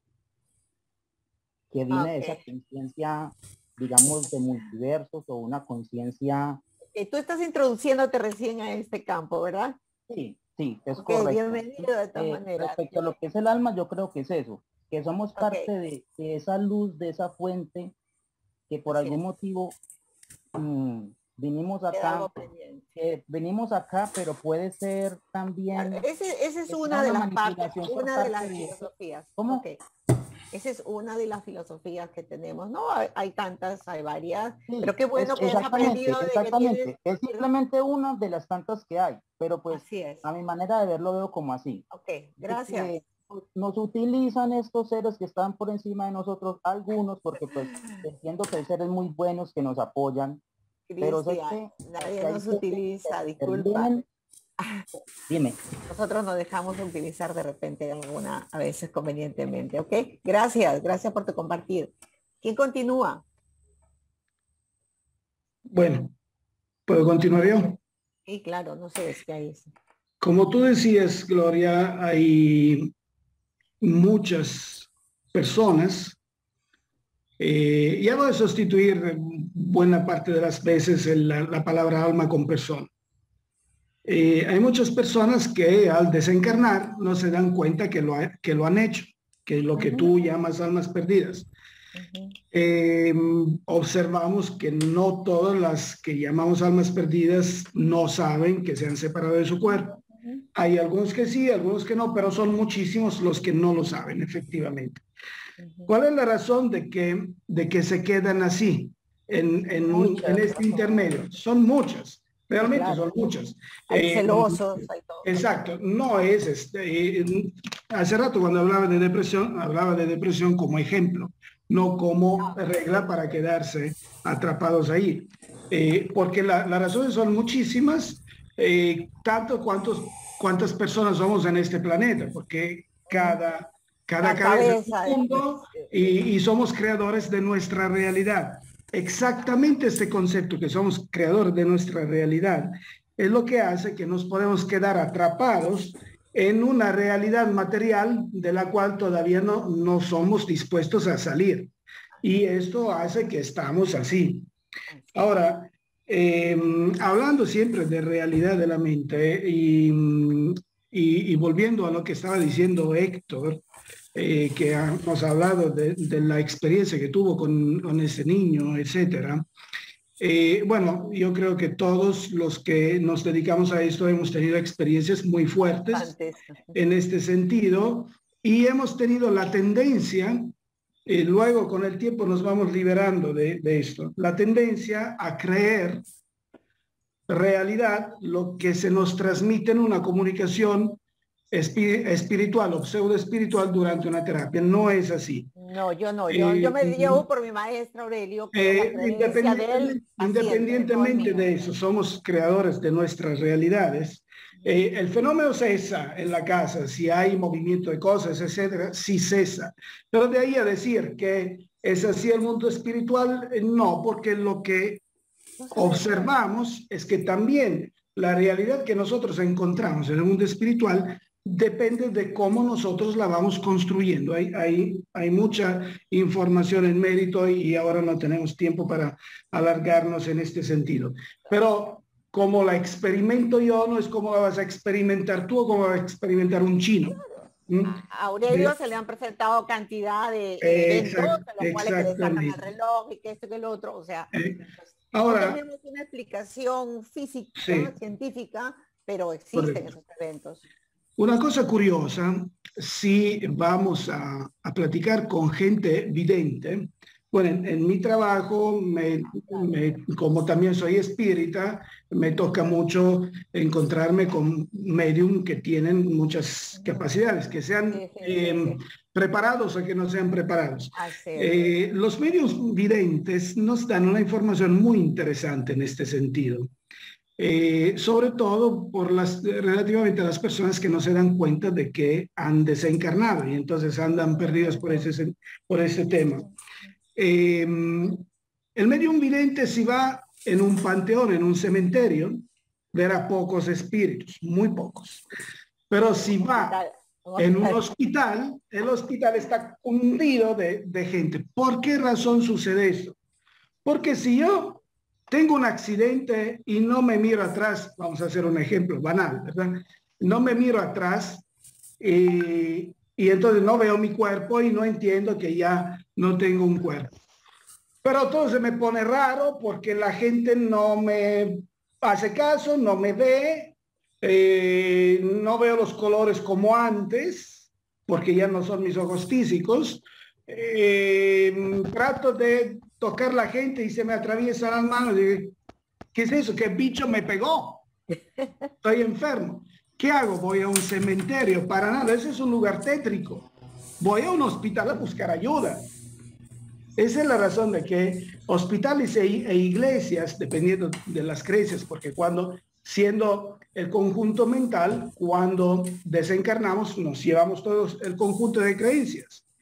que viene okay. de esa conciencia, digamos, de multiversos o una conciencia. Okay, tú estás introduciéndote recién a este campo, ¿verdad? Sí, sí, es okay, correcto. Bienvenido de todas eh, maneras. Respecto a lo que es el alma, yo creo que es eso, que somos parte okay. de, de esa luz, de esa fuente, que por Así algún es. motivo mmm, vinimos acá, eh, venimos acá, pero puede ser también. Ese, ese es una de las partes, una de las filosofías. ¿Cómo? Okay. Esa es una de las filosofías que tenemos, ¿no? Hay, hay tantas, hay varias, sí, pero qué bueno es, que has aprendido de exactamente, que tienes... es simplemente una de las tantas que hay, pero pues así es. A mi manera de verlo veo como así. Ok, gracias. Nos utilizan estos seres que están por encima de nosotros, algunos, porque pues entiendo que hay seres muy buenos que nos apoyan, Cristian, pero sé que nadie que nos utiliza, disculpa. Dime. Nosotros nos dejamos de utilizar de repente alguna, a veces convenientemente, ¿ok? Gracias, gracias por tu compartir. ¿Quién continúa? Bueno, ¿Puedo continuar yo? Sí, claro, no sé si hay. Como tú decías, Gloria, hay muchas personas, eh, ya voy a sustituir buena parte de las veces la, la palabra alma con persona. Eh, hay muchas personas que al desencarnar no se dan cuenta que lo, ha, que lo han hecho, que es lo que tú llamas almas perdidas. Uh-huh. eh, observamos que no todas las que llamamos almas perdidas no saben que se han separado de su cuerpo. Uh-huh. Hay algunos que sí, algunos que no, pero son muchísimos los que no lo saben, efectivamente. Uh-huh. ¿Cuál es la razón de que, de que se quedan así en, en, muchas, en este intermedio? Son muchas. Realmente claro. Son muchas. Hay celosos, eh, hay todo. Exacto. No es este. Eh, hace rato cuando hablaba de depresión, hablaba de depresión como ejemplo, no como regla para quedarse atrapados ahí. Eh, porque la, las razones son muchísimas, eh, tanto cuantos, cuántas personas somos en este planeta, porque cada, cada cabeza es un mundo y, y somos creadores de nuestra realidad. Exactamente este concepto que somos creadores de nuestra realidad es lo que hace que nos podemos quedar atrapados en una realidad material de la cual todavía no, no somos dispuestos a salir. Y esto hace que estamos así. Ahora, eh, hablando siempre de realidad de la mente y, y, y volviendo a lo que estaba diciendo Héctor, Eh, que ha, nos ha hablado de, de la experiencia que tuvo con, con ese niño, etcétera. Eh, bueno, yo creo que todos los que nos dedicamos a esto hemos tenido experiencias muy fuertes en este sentido y hemos tenido la tendencia, eh, luego con el tiempo nos vamos liberando de, de esto, la tendencia a creer realidad lo que se nos transmite en una comunicación espiritual o pseudo espiritual durante una terapia. No es así. No, yo no. Yo, eh, yo me llevo por mi maestra Aurelio. Eh, independientemente de, él, independientemente de eso, somos creadores de nuestras realidades. Eh, el fenómeno cesa en la casa, si hay movimiento de cosas, etcétera, sí cesa. Pero de ahí a decir que es así el mundo espiritual, no, porque lo que observamos es que también la realidad que nosotros encontramos en el mundo espiritual depende de cómo nosotros la vamos construyendo. Hay, hay, hay mucha información en mérito y, y ahora no tenemos tiempo para alargarnos en este sentido. Pero como la experimento yo, no es como la vas a experimentar tú o como va a experimentar un chino. ¿Mm? A Aurelio de, se le han presentado cantidad de eventos, exact, de los cuales que le sacan el reloj y que esto que el otro. O sea, eh, ahora, no tenemos una explicación física, sí, científica, pero existen correcto. Esos eventos. Una cosa curiosa, si vamos a, a platicar con gente vidente, bueno, en, en mi trabajo, me, me, como también soy espírita, me toca mucho encontrarme con medium que tienen muchas capacidades, que sean sí, sí, eh, sí. preparados o que no sean preparados. Eh, los medios videntes nos dan una información muy interesante en este sentido. Eh, sobre todo por las relativamente a las personas que no se dan cuenta de que han desencarnado y entonces andan perdidos por ese, por ese tema. Eh, el medium vidente, si va en un panteón, en un cementerio, verá pocos espíritus, muy pocos. Pero si va en un hospital, el hospital está hundido de, de gente. ¿Por qué razón sucede eso? Porque si yo tengo un accidente y no me miro atrás, vamos a hacer un ejemplo banal, ¿verdad? No me miro atrás y, y entonces no veo mi cuerpo y no entiendo que ya no tengo un cuerpo. Pero todo se me pone raro porque la gente no me hace caso, no me ve, eh, no veo los colores como antes, porque ya no son mis ojos físicos. Eh, trato de tocar la gente y se me atraviesan las manos. Y, ¿qué es eso? ¿Qué bicho me pegó? Estoy enfermo. ¿Qué hago? Voy a un cementerio. Para nada, ese es un lugar tétrico. Voy a un hospital a buscar ayuda. Esa es la razón de que hospitales e, e iglesias, dependiendo de las creencias, porque cuando, siendo el conjunto mental, cuando desencarnamos, nos llevamos todos el conjunto de creencias.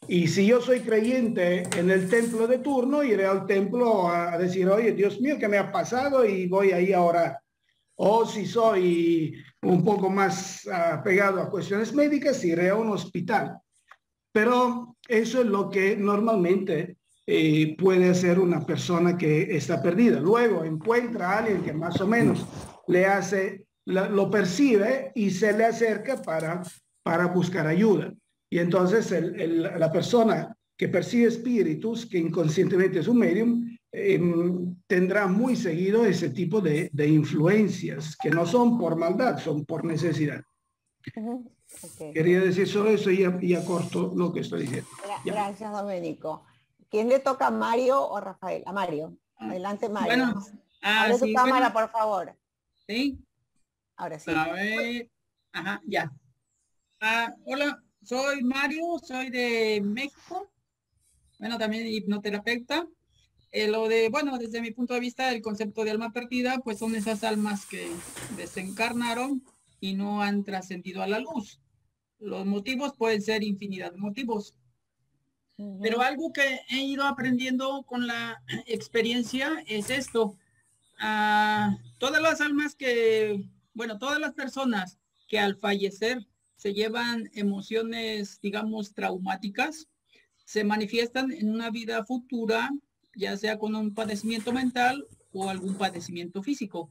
Y si yo soy creyente en el templo de turno, iré al templo a decir, oye, Dios mío, ¿qué me ha pasado? Y voy ahí a orar. O si soy un poco más uh, pegado a cuestiones médicas, iré a un hospital. Pero eso es lo que normalmente eh, puede hacer una persona que está perdida. Luego encuentra a alguien que más o menos le hace, la, lo percibe y se le acerca para, para buscar ayuda. Y entonces el, el, la persona que percibe espíritus, que inconscientemente es un medium, eh, tendrá muy seguido ese tipo de, de influencias que no son por maldad, son por necesidad. Uh-huh. Okay. Quería decir solo eso y ya, ya corto lo que estoy diciendo. Ya. Gracias, Domenico. ¿Quién le toca, Mario o Rafael? A Mario. Adelante, Mario. Bueno, ah, abre sí, tu cámara, bueno. por favor. Sí. Ahora sí. A ver. Ajá, ya. Ah, hola, soy Mario, soy de México. Bueno, también hipnoterapeuta. Eh, lo de, bueno, desde mi punto de vista, el concepto de alma perdida, pues son esas almas que desencarnaron y no han trascendido a la luz. Los motivos pueden ser infinidad de motivos. Uh-huh. Pero algo que he ido aprendiendo con la experiencia es esto. Uh, todas las almas que, bueno, todas las personas que al fallecer se llevan emociones, digamos, traumáticas, se manifiestan en una vida futura, ya sea con un padecimiento mental o algún padecimiento físico.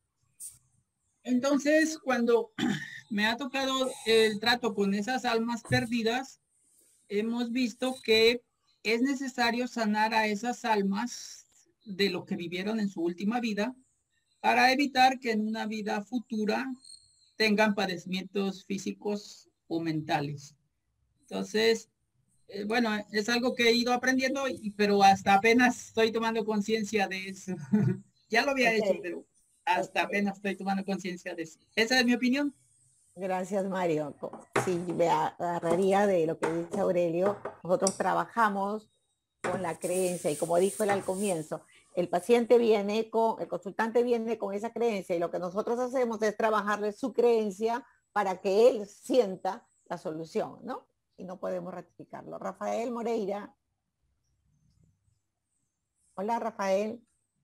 Entonces, cuando me ha tocado el trato con esas almas perdidas, hemos visto que es necesario sanar a esas almas de lo que vivieron en su última vida para evitar que en una vida futura tengan padecimientos físicos o mentales. Entonces, eh, bueno, es algo que he ido aprendiendo, pero hasta apenas estoy tomando conciencia de eso. Ya lo había okay. hecho, pero hasta okay. apenas estoy tomando conciencia de eso. Esa es mi opinión. Gracias, Mario. Sí, me agarraría de lo que dice Aurelio. Nosotros trabajamos con la creencia y como dijo él al comienzo, el paciente viene con, el consultante viene con esa creencia y lo que nosotros hacemos es trabajarle su creencia para que él sienta la solución, ¿no? Y no podemos ratificarlo. Rafael Moreira. Hola, Rafael.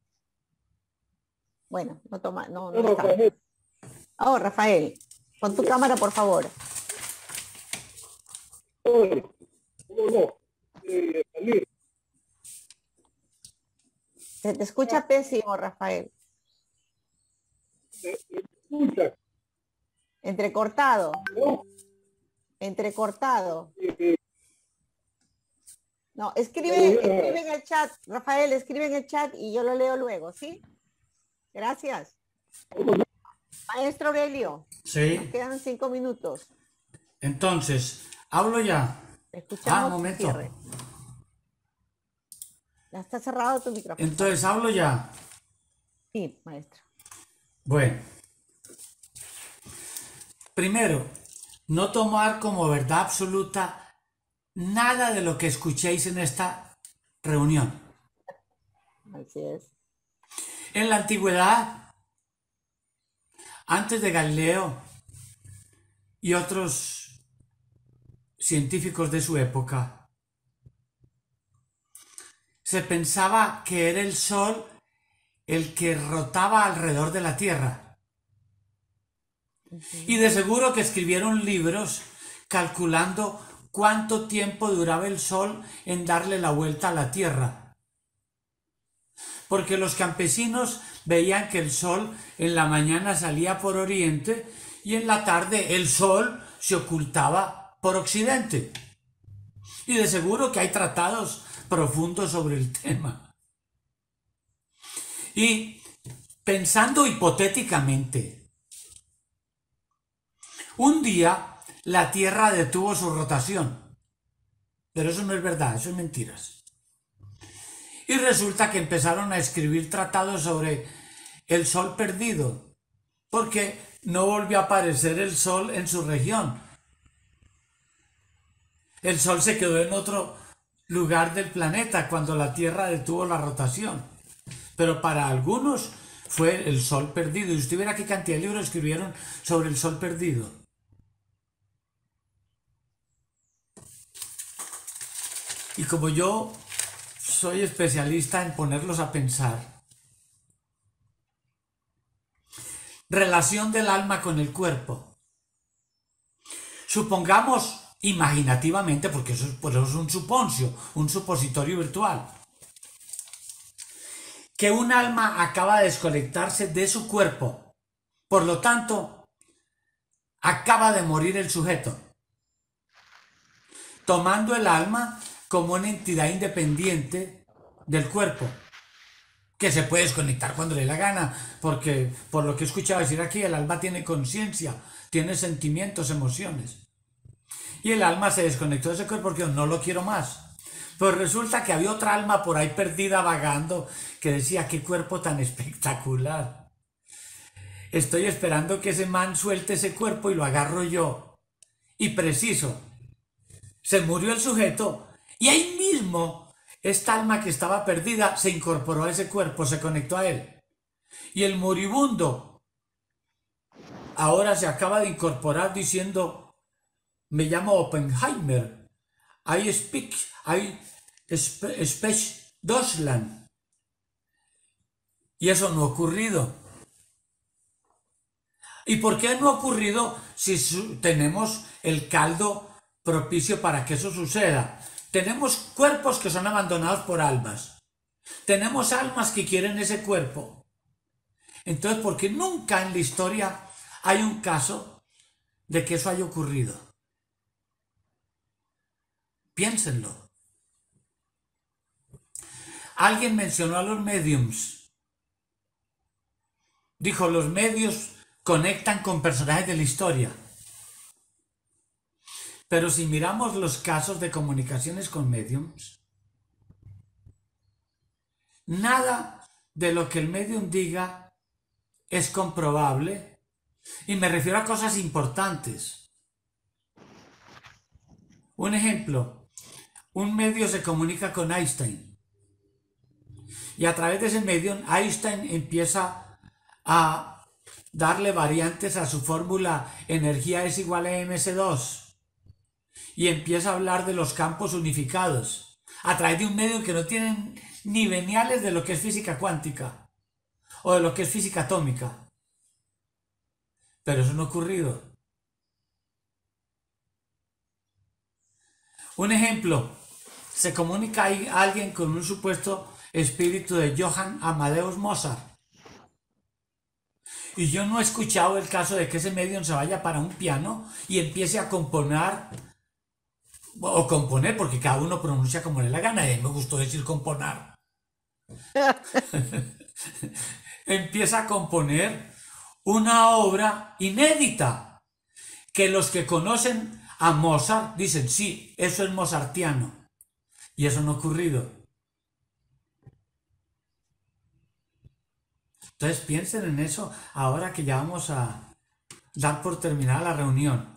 Bueno, no toma, no, no está. Oh, Rafael, pon tu cámara, por favor. Se te escucha pésimo, Rafael. Entrecortado. Entrecortado. No, escribe, escribe en el chat, Rafael, escribe en el chat y yo lo leo luego, ¿sí? Gracias. Maestro Aurelio. Sí. Nos quedan cinco minutos. Entonces, hablo ya. Escuchamos. Ah, un momento. Cierre. Ya está cerrado tu micrófono. Entonces, hablo ya. Sí, maestro. Bueno. Primero, no tomar como verdad absoluta nada de lo que escuchéis en esta reunión. Así es. En la antigüedad, antes de Galileo y otros científicos de su época, se pensaba que era el Sol el que rotaba alrededor de la Tierra. Uh-huh. Y de seguro que escribieron libros calculando cuánto tiempo duraba el Sol en darle la vuelta a la Tierra. Porque los campesinos veían que el Sol en la mañana salía por oriente y en la tarde el Sol se ocultaba por occidente. Y de seguro que hay tratados profundos sobre el tema. Y pensando hipotéticamente, un día la Tierra detuvo su rotación, pero eso no es verdad, eso es mentiras. Y resulta que empezaron a escribir tratados sobre el Sol perdido, porque no volvió a aparecer el Sol en su región. El Sol se quedó en otro lugar del planeta cuando la Tierra detuvo la rotación. Pero para algunos fue el Sol perdido. Y usted verá qué cantidad de libros escribieron sobre el Sol perdido. Y como yo soy especialista en ponerlos a pensar, relación del alma con el cuerpo. Supongamos imaginativamente, porque eso es, pues eso es un suponcio, un supositorio virtual, que un alma acaba de desconectarse de su cuerpo, por lo tanto, acaba de morir el sujeto, tomando el alma como una entidad independiente del cuerpo, que se puede desconectar cuando le dé la gana, porque por lo que he escuchado decir aquí, el alma tiene conciencia, tiene sentimientos, emociones. Y el alma se desconectó de ese cuerpo porque no lo quiero más. Pero resulta que había otra alma por ahí perdida vagando que decía, qué cuerpo tan espectacular. Estoy esperando que ese man suelte ese cuerpo y lo agarro yo. Y preciso, se murió el sujeto y ahí mismo esta alma que estaba perdida se incorporó a ese cuerpo, se conectó a él. Y el moribundo ahora se acaba de incorporar diciendo, me llamo Oppenheimer, I speak, I speak Deutschland. Y eso no ha ocurrido. ¿Y por qué no ha ocurrido si tenemos el caldo propicio para que eso suceda? Tenemos cuerpos que son abandonados por almas. Tenemos almas que quieren ese cuerpo. Entonces, ¿por qué nunca en la historia hay un caso de que eso haya ocurrido? Piénsenlo. Alguien mencionó a los mediums. Dijo, los medios conectan con personajes de la historia. Pero si miramos los casos de comunicaciones con mediums, nada de lo que el medium diga es comprobable, y me refiero a cosas importantes. Un ejemplo, un medio se comunica con Einstein, y a través de ese medio Einstein empieza a darle variantes a su fórmula energía es igual a eme ce dos. Y empieza a hablar de los campos unificados a través de un medio que no tiene ni veniales de lo que es física cuántica o de lo que es física atómica. Pero eso no ha ocurrido. Un ejemplo, se comunica a alguien con un supuesto espíritu de Johann Amadeus Mozart. Y yo no he escuchado el caso de que ese medium se vaya para un piano y empiece a componer o componer, porque cada uno pronuncia como le da la gana, y a mí me gustó decir componer. Empieza a componer una obra inédita, que los que conocen a Mozart dicen, sí, eso es mozartiano, y eso no ha ocurrido. Entonces piensen en eso ahora que ya vamos a dar por terminada la reunión.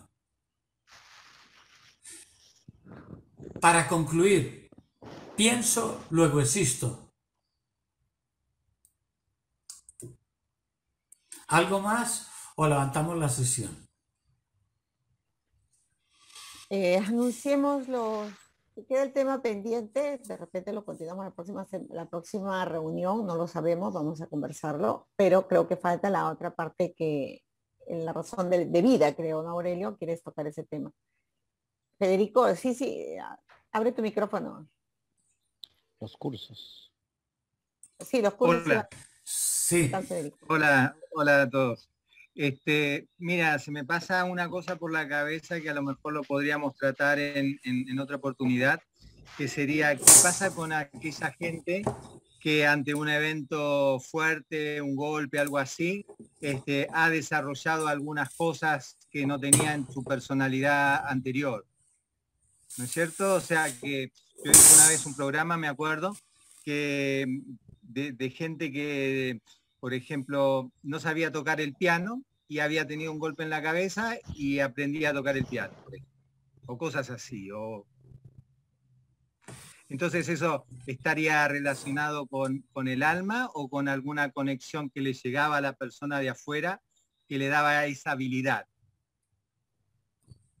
Para concluir, pienso, luego existo. ¿Algo más o levantamos la sesión? Eh, anunciemos los... Queda el tema pendiente, de repente lo continuamos la próxima, la próxima reunión, no lo sabemos, vamos a conversarlo, pero creo que falta la otra parte que, en la razón de, de vida, creo, ¿no, Aurelio? ¿Quieres tocar ese tema? Federico, sí, sí, abre tu micrófono. Los cursos. Sí, los cursos. Hola. Sí. Hola, hola a todos. Este, mira, se me pasa una cosa por la cabeza que a lo mejor lo podríamos tratar en, en, en otra oportunidad, que sería, ¿qué pasa con aquella gente que ante un evento fuerte, un golpe, algo así, este, ha desarrollado algunas cosas que no tenía en su personalidad anterior? ¿No es cierto? O sea, que yo hice una vez un programa, me acuerdo, que de, de gente que, por ejemplo, no sabía tocar el piano y había tenido un golpe en la cabeza y aprendía a tocar el piano, o cosas así. O... Entonces, ¿eso estaría relacionado con, con el alma o con alguna conexión que le llegaba a la persona de afuera que le daba esa habilidad?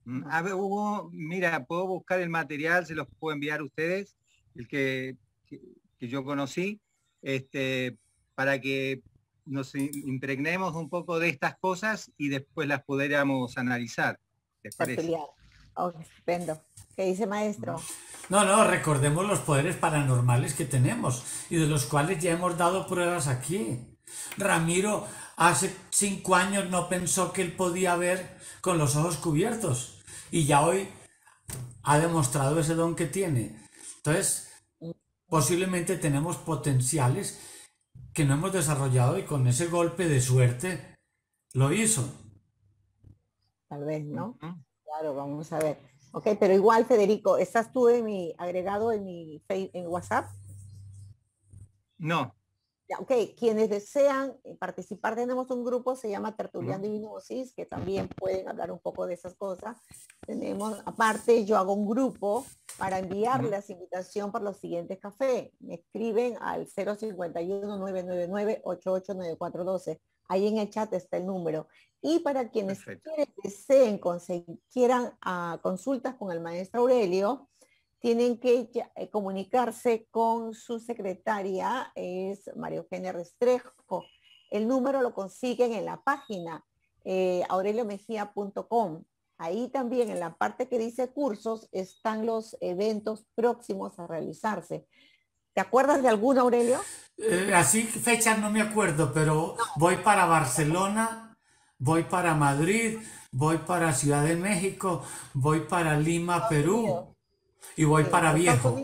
A ver, Hugo, mira, puedo buscar el material, se los puedo enviar a ustedes, el que, que, que yo conocí, este, para que nos impregnemos un poco de estas cosas y después las pudiéramos analizar. ¿Les parece? Oh, estupendo. ¿Qué dice, maestro? No, no, recordemos los poderes paranormales que tenemos y de los cuales ya hemos dado pruebas aquí. Ramiro hace cinco años no pensó que él podía ver con los ojos cubiertos y ya hoy ha demostrado ese don que tiene. Entonces, posiblemente tenemos potenciales que no hemos desarrollado y con ese golpe de suerte lo hizo. Tal vez, ¿no? Uh-huh. Claro, vamos a ver. Ok, pero igual, Federico, ¿estás tú en mi, agregado en mi en WhatsApp? No. Ya, ok, quienes desean participar, tenemos un grupo, se llama Tertuliando uh-huh. y Hipnosis, que también pueden hablar un poco de esas cosas. Tenemos, aparte, yo hago un grupo para enviarles uh-huh. invitación para los siguientes cafés. Me escriben al cero cincuenta y uno, nueve nueve nueve, ocho ocho nueve cuatro uno dos. Ahí en el chat está el número. Y para quienes quieren, deseen, conseguir, quieran uh, consultas con el maestro Aurelio, tienen que eh, comunicarse con su secretaria, es María Eugenia Restrepo. El número lo consiguen en la página eh, aurelio mejía punto com. Ahí también en la parte que dice cursos están los eventos próximos a realizarse. ¿Te acuerdas de alguno, Aurelio? Eh, así fechas no me acuerdo, pero no. Voy para Barcelona, voy para Madrid, voy para Ciudad de México, voy para Lima, Estados Perú. Unidos. Y voy sí, para Viejo.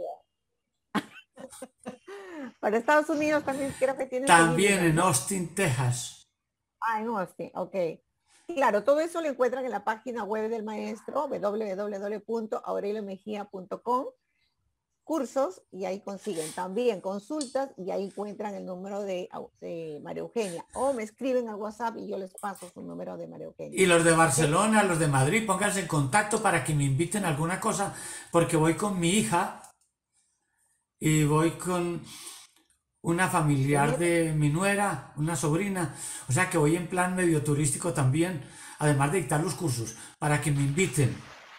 Para Estados Unidos también creo que tiene. También en Austin, Texas. Ah, en Austin, ok. Claro, todo eso lo encuentran en la página web del maestro, doble u doble u doble u punto aurelio mejía punto com. Cursos, y ahí consiguen también consultas, y ahí encuentran el número de, de María Eugenia. O me escriben al WhatsApp y yo les paso su número de María Eugenia. Y los de Barcelona, los de Madrid, pónganse en contacto para que me inviten a alguna cosa, porque voy con mi hija y voy con una familiar de mi nuera, una sobrina, o sea que voy en plan medio turístico también, además de dictar los cursos, para que me inviten.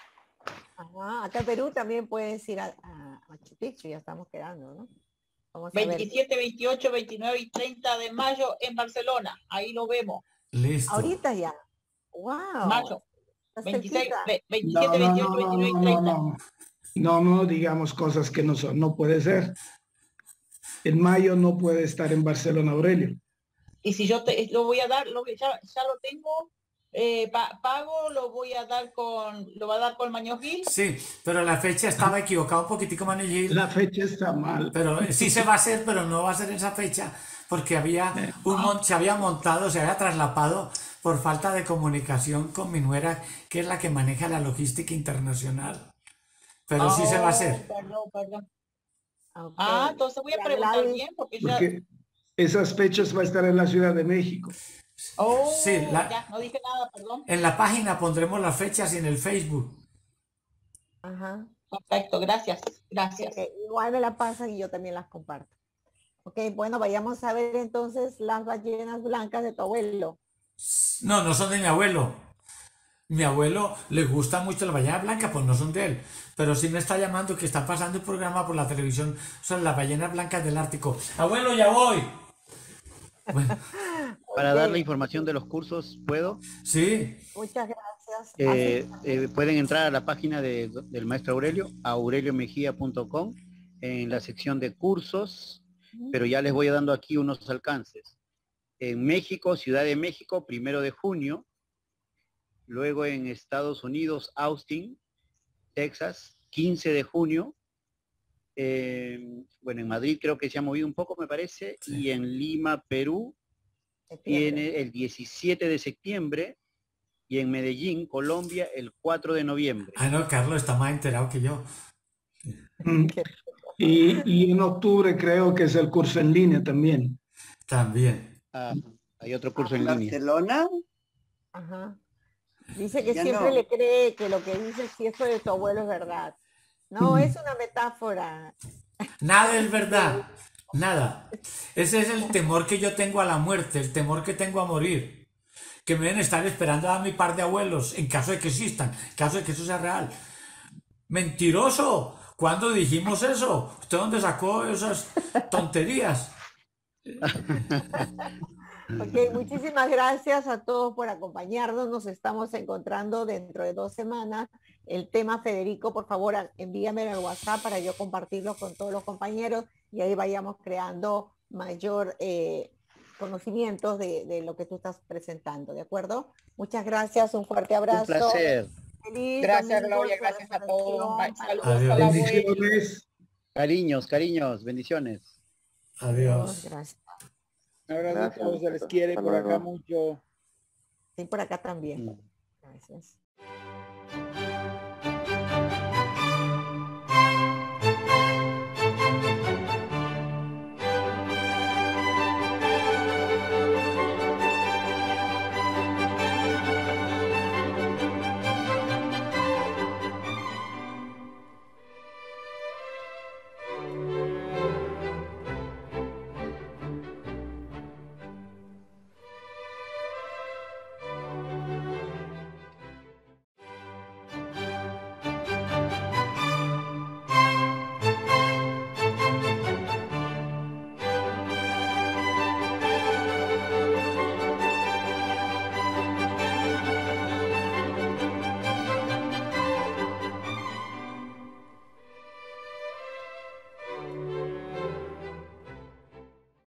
Ajá, acá en Perú también puedes ir a, a Machu Picchu, ya estamos quedando, ¿no? Vamos a veintisiete, ver. veintiocho, veintinueve y treinta de mayo en Barcelona, ahí lo vemos. Listo. Ahorita ya. Wow. Mayo. veintiséis, veintisiete, no, no, veintiocho, veintinueve y treinta. No, no, no, no digamos cosas que no son, no puede ser. En mayo no puede estar en Barcelona, Aurelio. Y si yo te lo voy a dar, lo, ya, ya lo tengo. Eh, pa pago lo voy a dar con lo va a dar con Maño Gil. Sí, pero la fecha estaba equivocada un poquitico, Maño Gil. La fecha está mal. Pero sí se va a hacer, pero no va a ser esa fecha porque había un mon se había montado, se había traslapado por falta de comunicación con mi nuera, que es la que maneja la logística internacional. Pero oh, sí se va a hacer. Perdón, perdón. Okay. Ah, entonces voy a preguntar bien porque, porque ya... esas fechas va a estar en la Ciudad de México. Oh, sí, la, ya, no dije nada, perdón. En la página pondremos las fechas y en el Facebook. Ajá. Perfecto, gracias, gracias. Okay, igual me la pasan y yo también las comparto. Ok, bueno, vayamos a ver entonces las ballenas blancas de tu abuelo. No, no son de mi abuelo. Mi abuelo le gusta mucho la ballena blanca, pues no son de él. Pero sí me está llamando que está pasando un programa por la televisión sobre las ballenas blancas del Ártico. Abuelo, ya voy. Bueno. Para okay. dar la información de los cursos, ¿puedo? Sí. Muchas gracias. Eh, eh, pueden entrar a la página de, del maestro Aurelio, aurelio mejía punto com, en la sección de cursos, pero ya les voy dando aquí unos alcances. En México, Ciudad de México, primero de junio. Luego en Estados Unidos, Austin, Texas, quince de junio. Eh, bueno, en Madrid creo que se ha movido un poco, me parece. Sí. Y en Lima, Perú, tiene el diecisiete de septiembre. Y en Medellín, Colombia, el cuatro de noviembre. Ah, no, Carlos está más enterado que yo. Y, y en octubre creo que es el curso en línea también. También. Ah, hay otro curso en línea. ¿Barcelona? Ajá. Dice que ya siempre no. le cree que lo que dice si eso de tu abuelo es verdad. No, mm. es una metáfora. Nada es verdad. Nada. Ese es el temor que yo tengo a la muerte, el temor que tengo a morir. que me deben estar esperando a mi par de abuelos, en caso de que existan, en caso de que eso sea real. ¡Mentiroso! ¿Cuándo dijimos eso? ¿Usted dónde sacó esas tonterías? Ok, muchísimas gracias a todos por acompañarnos. Nos estamos encontrando dentro de dos semanas. El tema, Federico, por favor, envíame el WhatsApp para yo compartirlo con todos los compañeros y ahí vayamos creando mayor eh, conocimientos de, de lo que tú estás presentando, ¿de acuerdo? Muchas gracias, un fuerte abrazo. Un placer. Feliz Gracias, domingo, Gloria, gracias a todos. Saludos Adiós. a la abuela. Bendiciones. Cariños, cariños, bendiciones. Adiós. Gracias. Un abrazo a Gracias. todos, se les quiere Hasta por acá luego. mucho. Sí, por acá también. Gracias.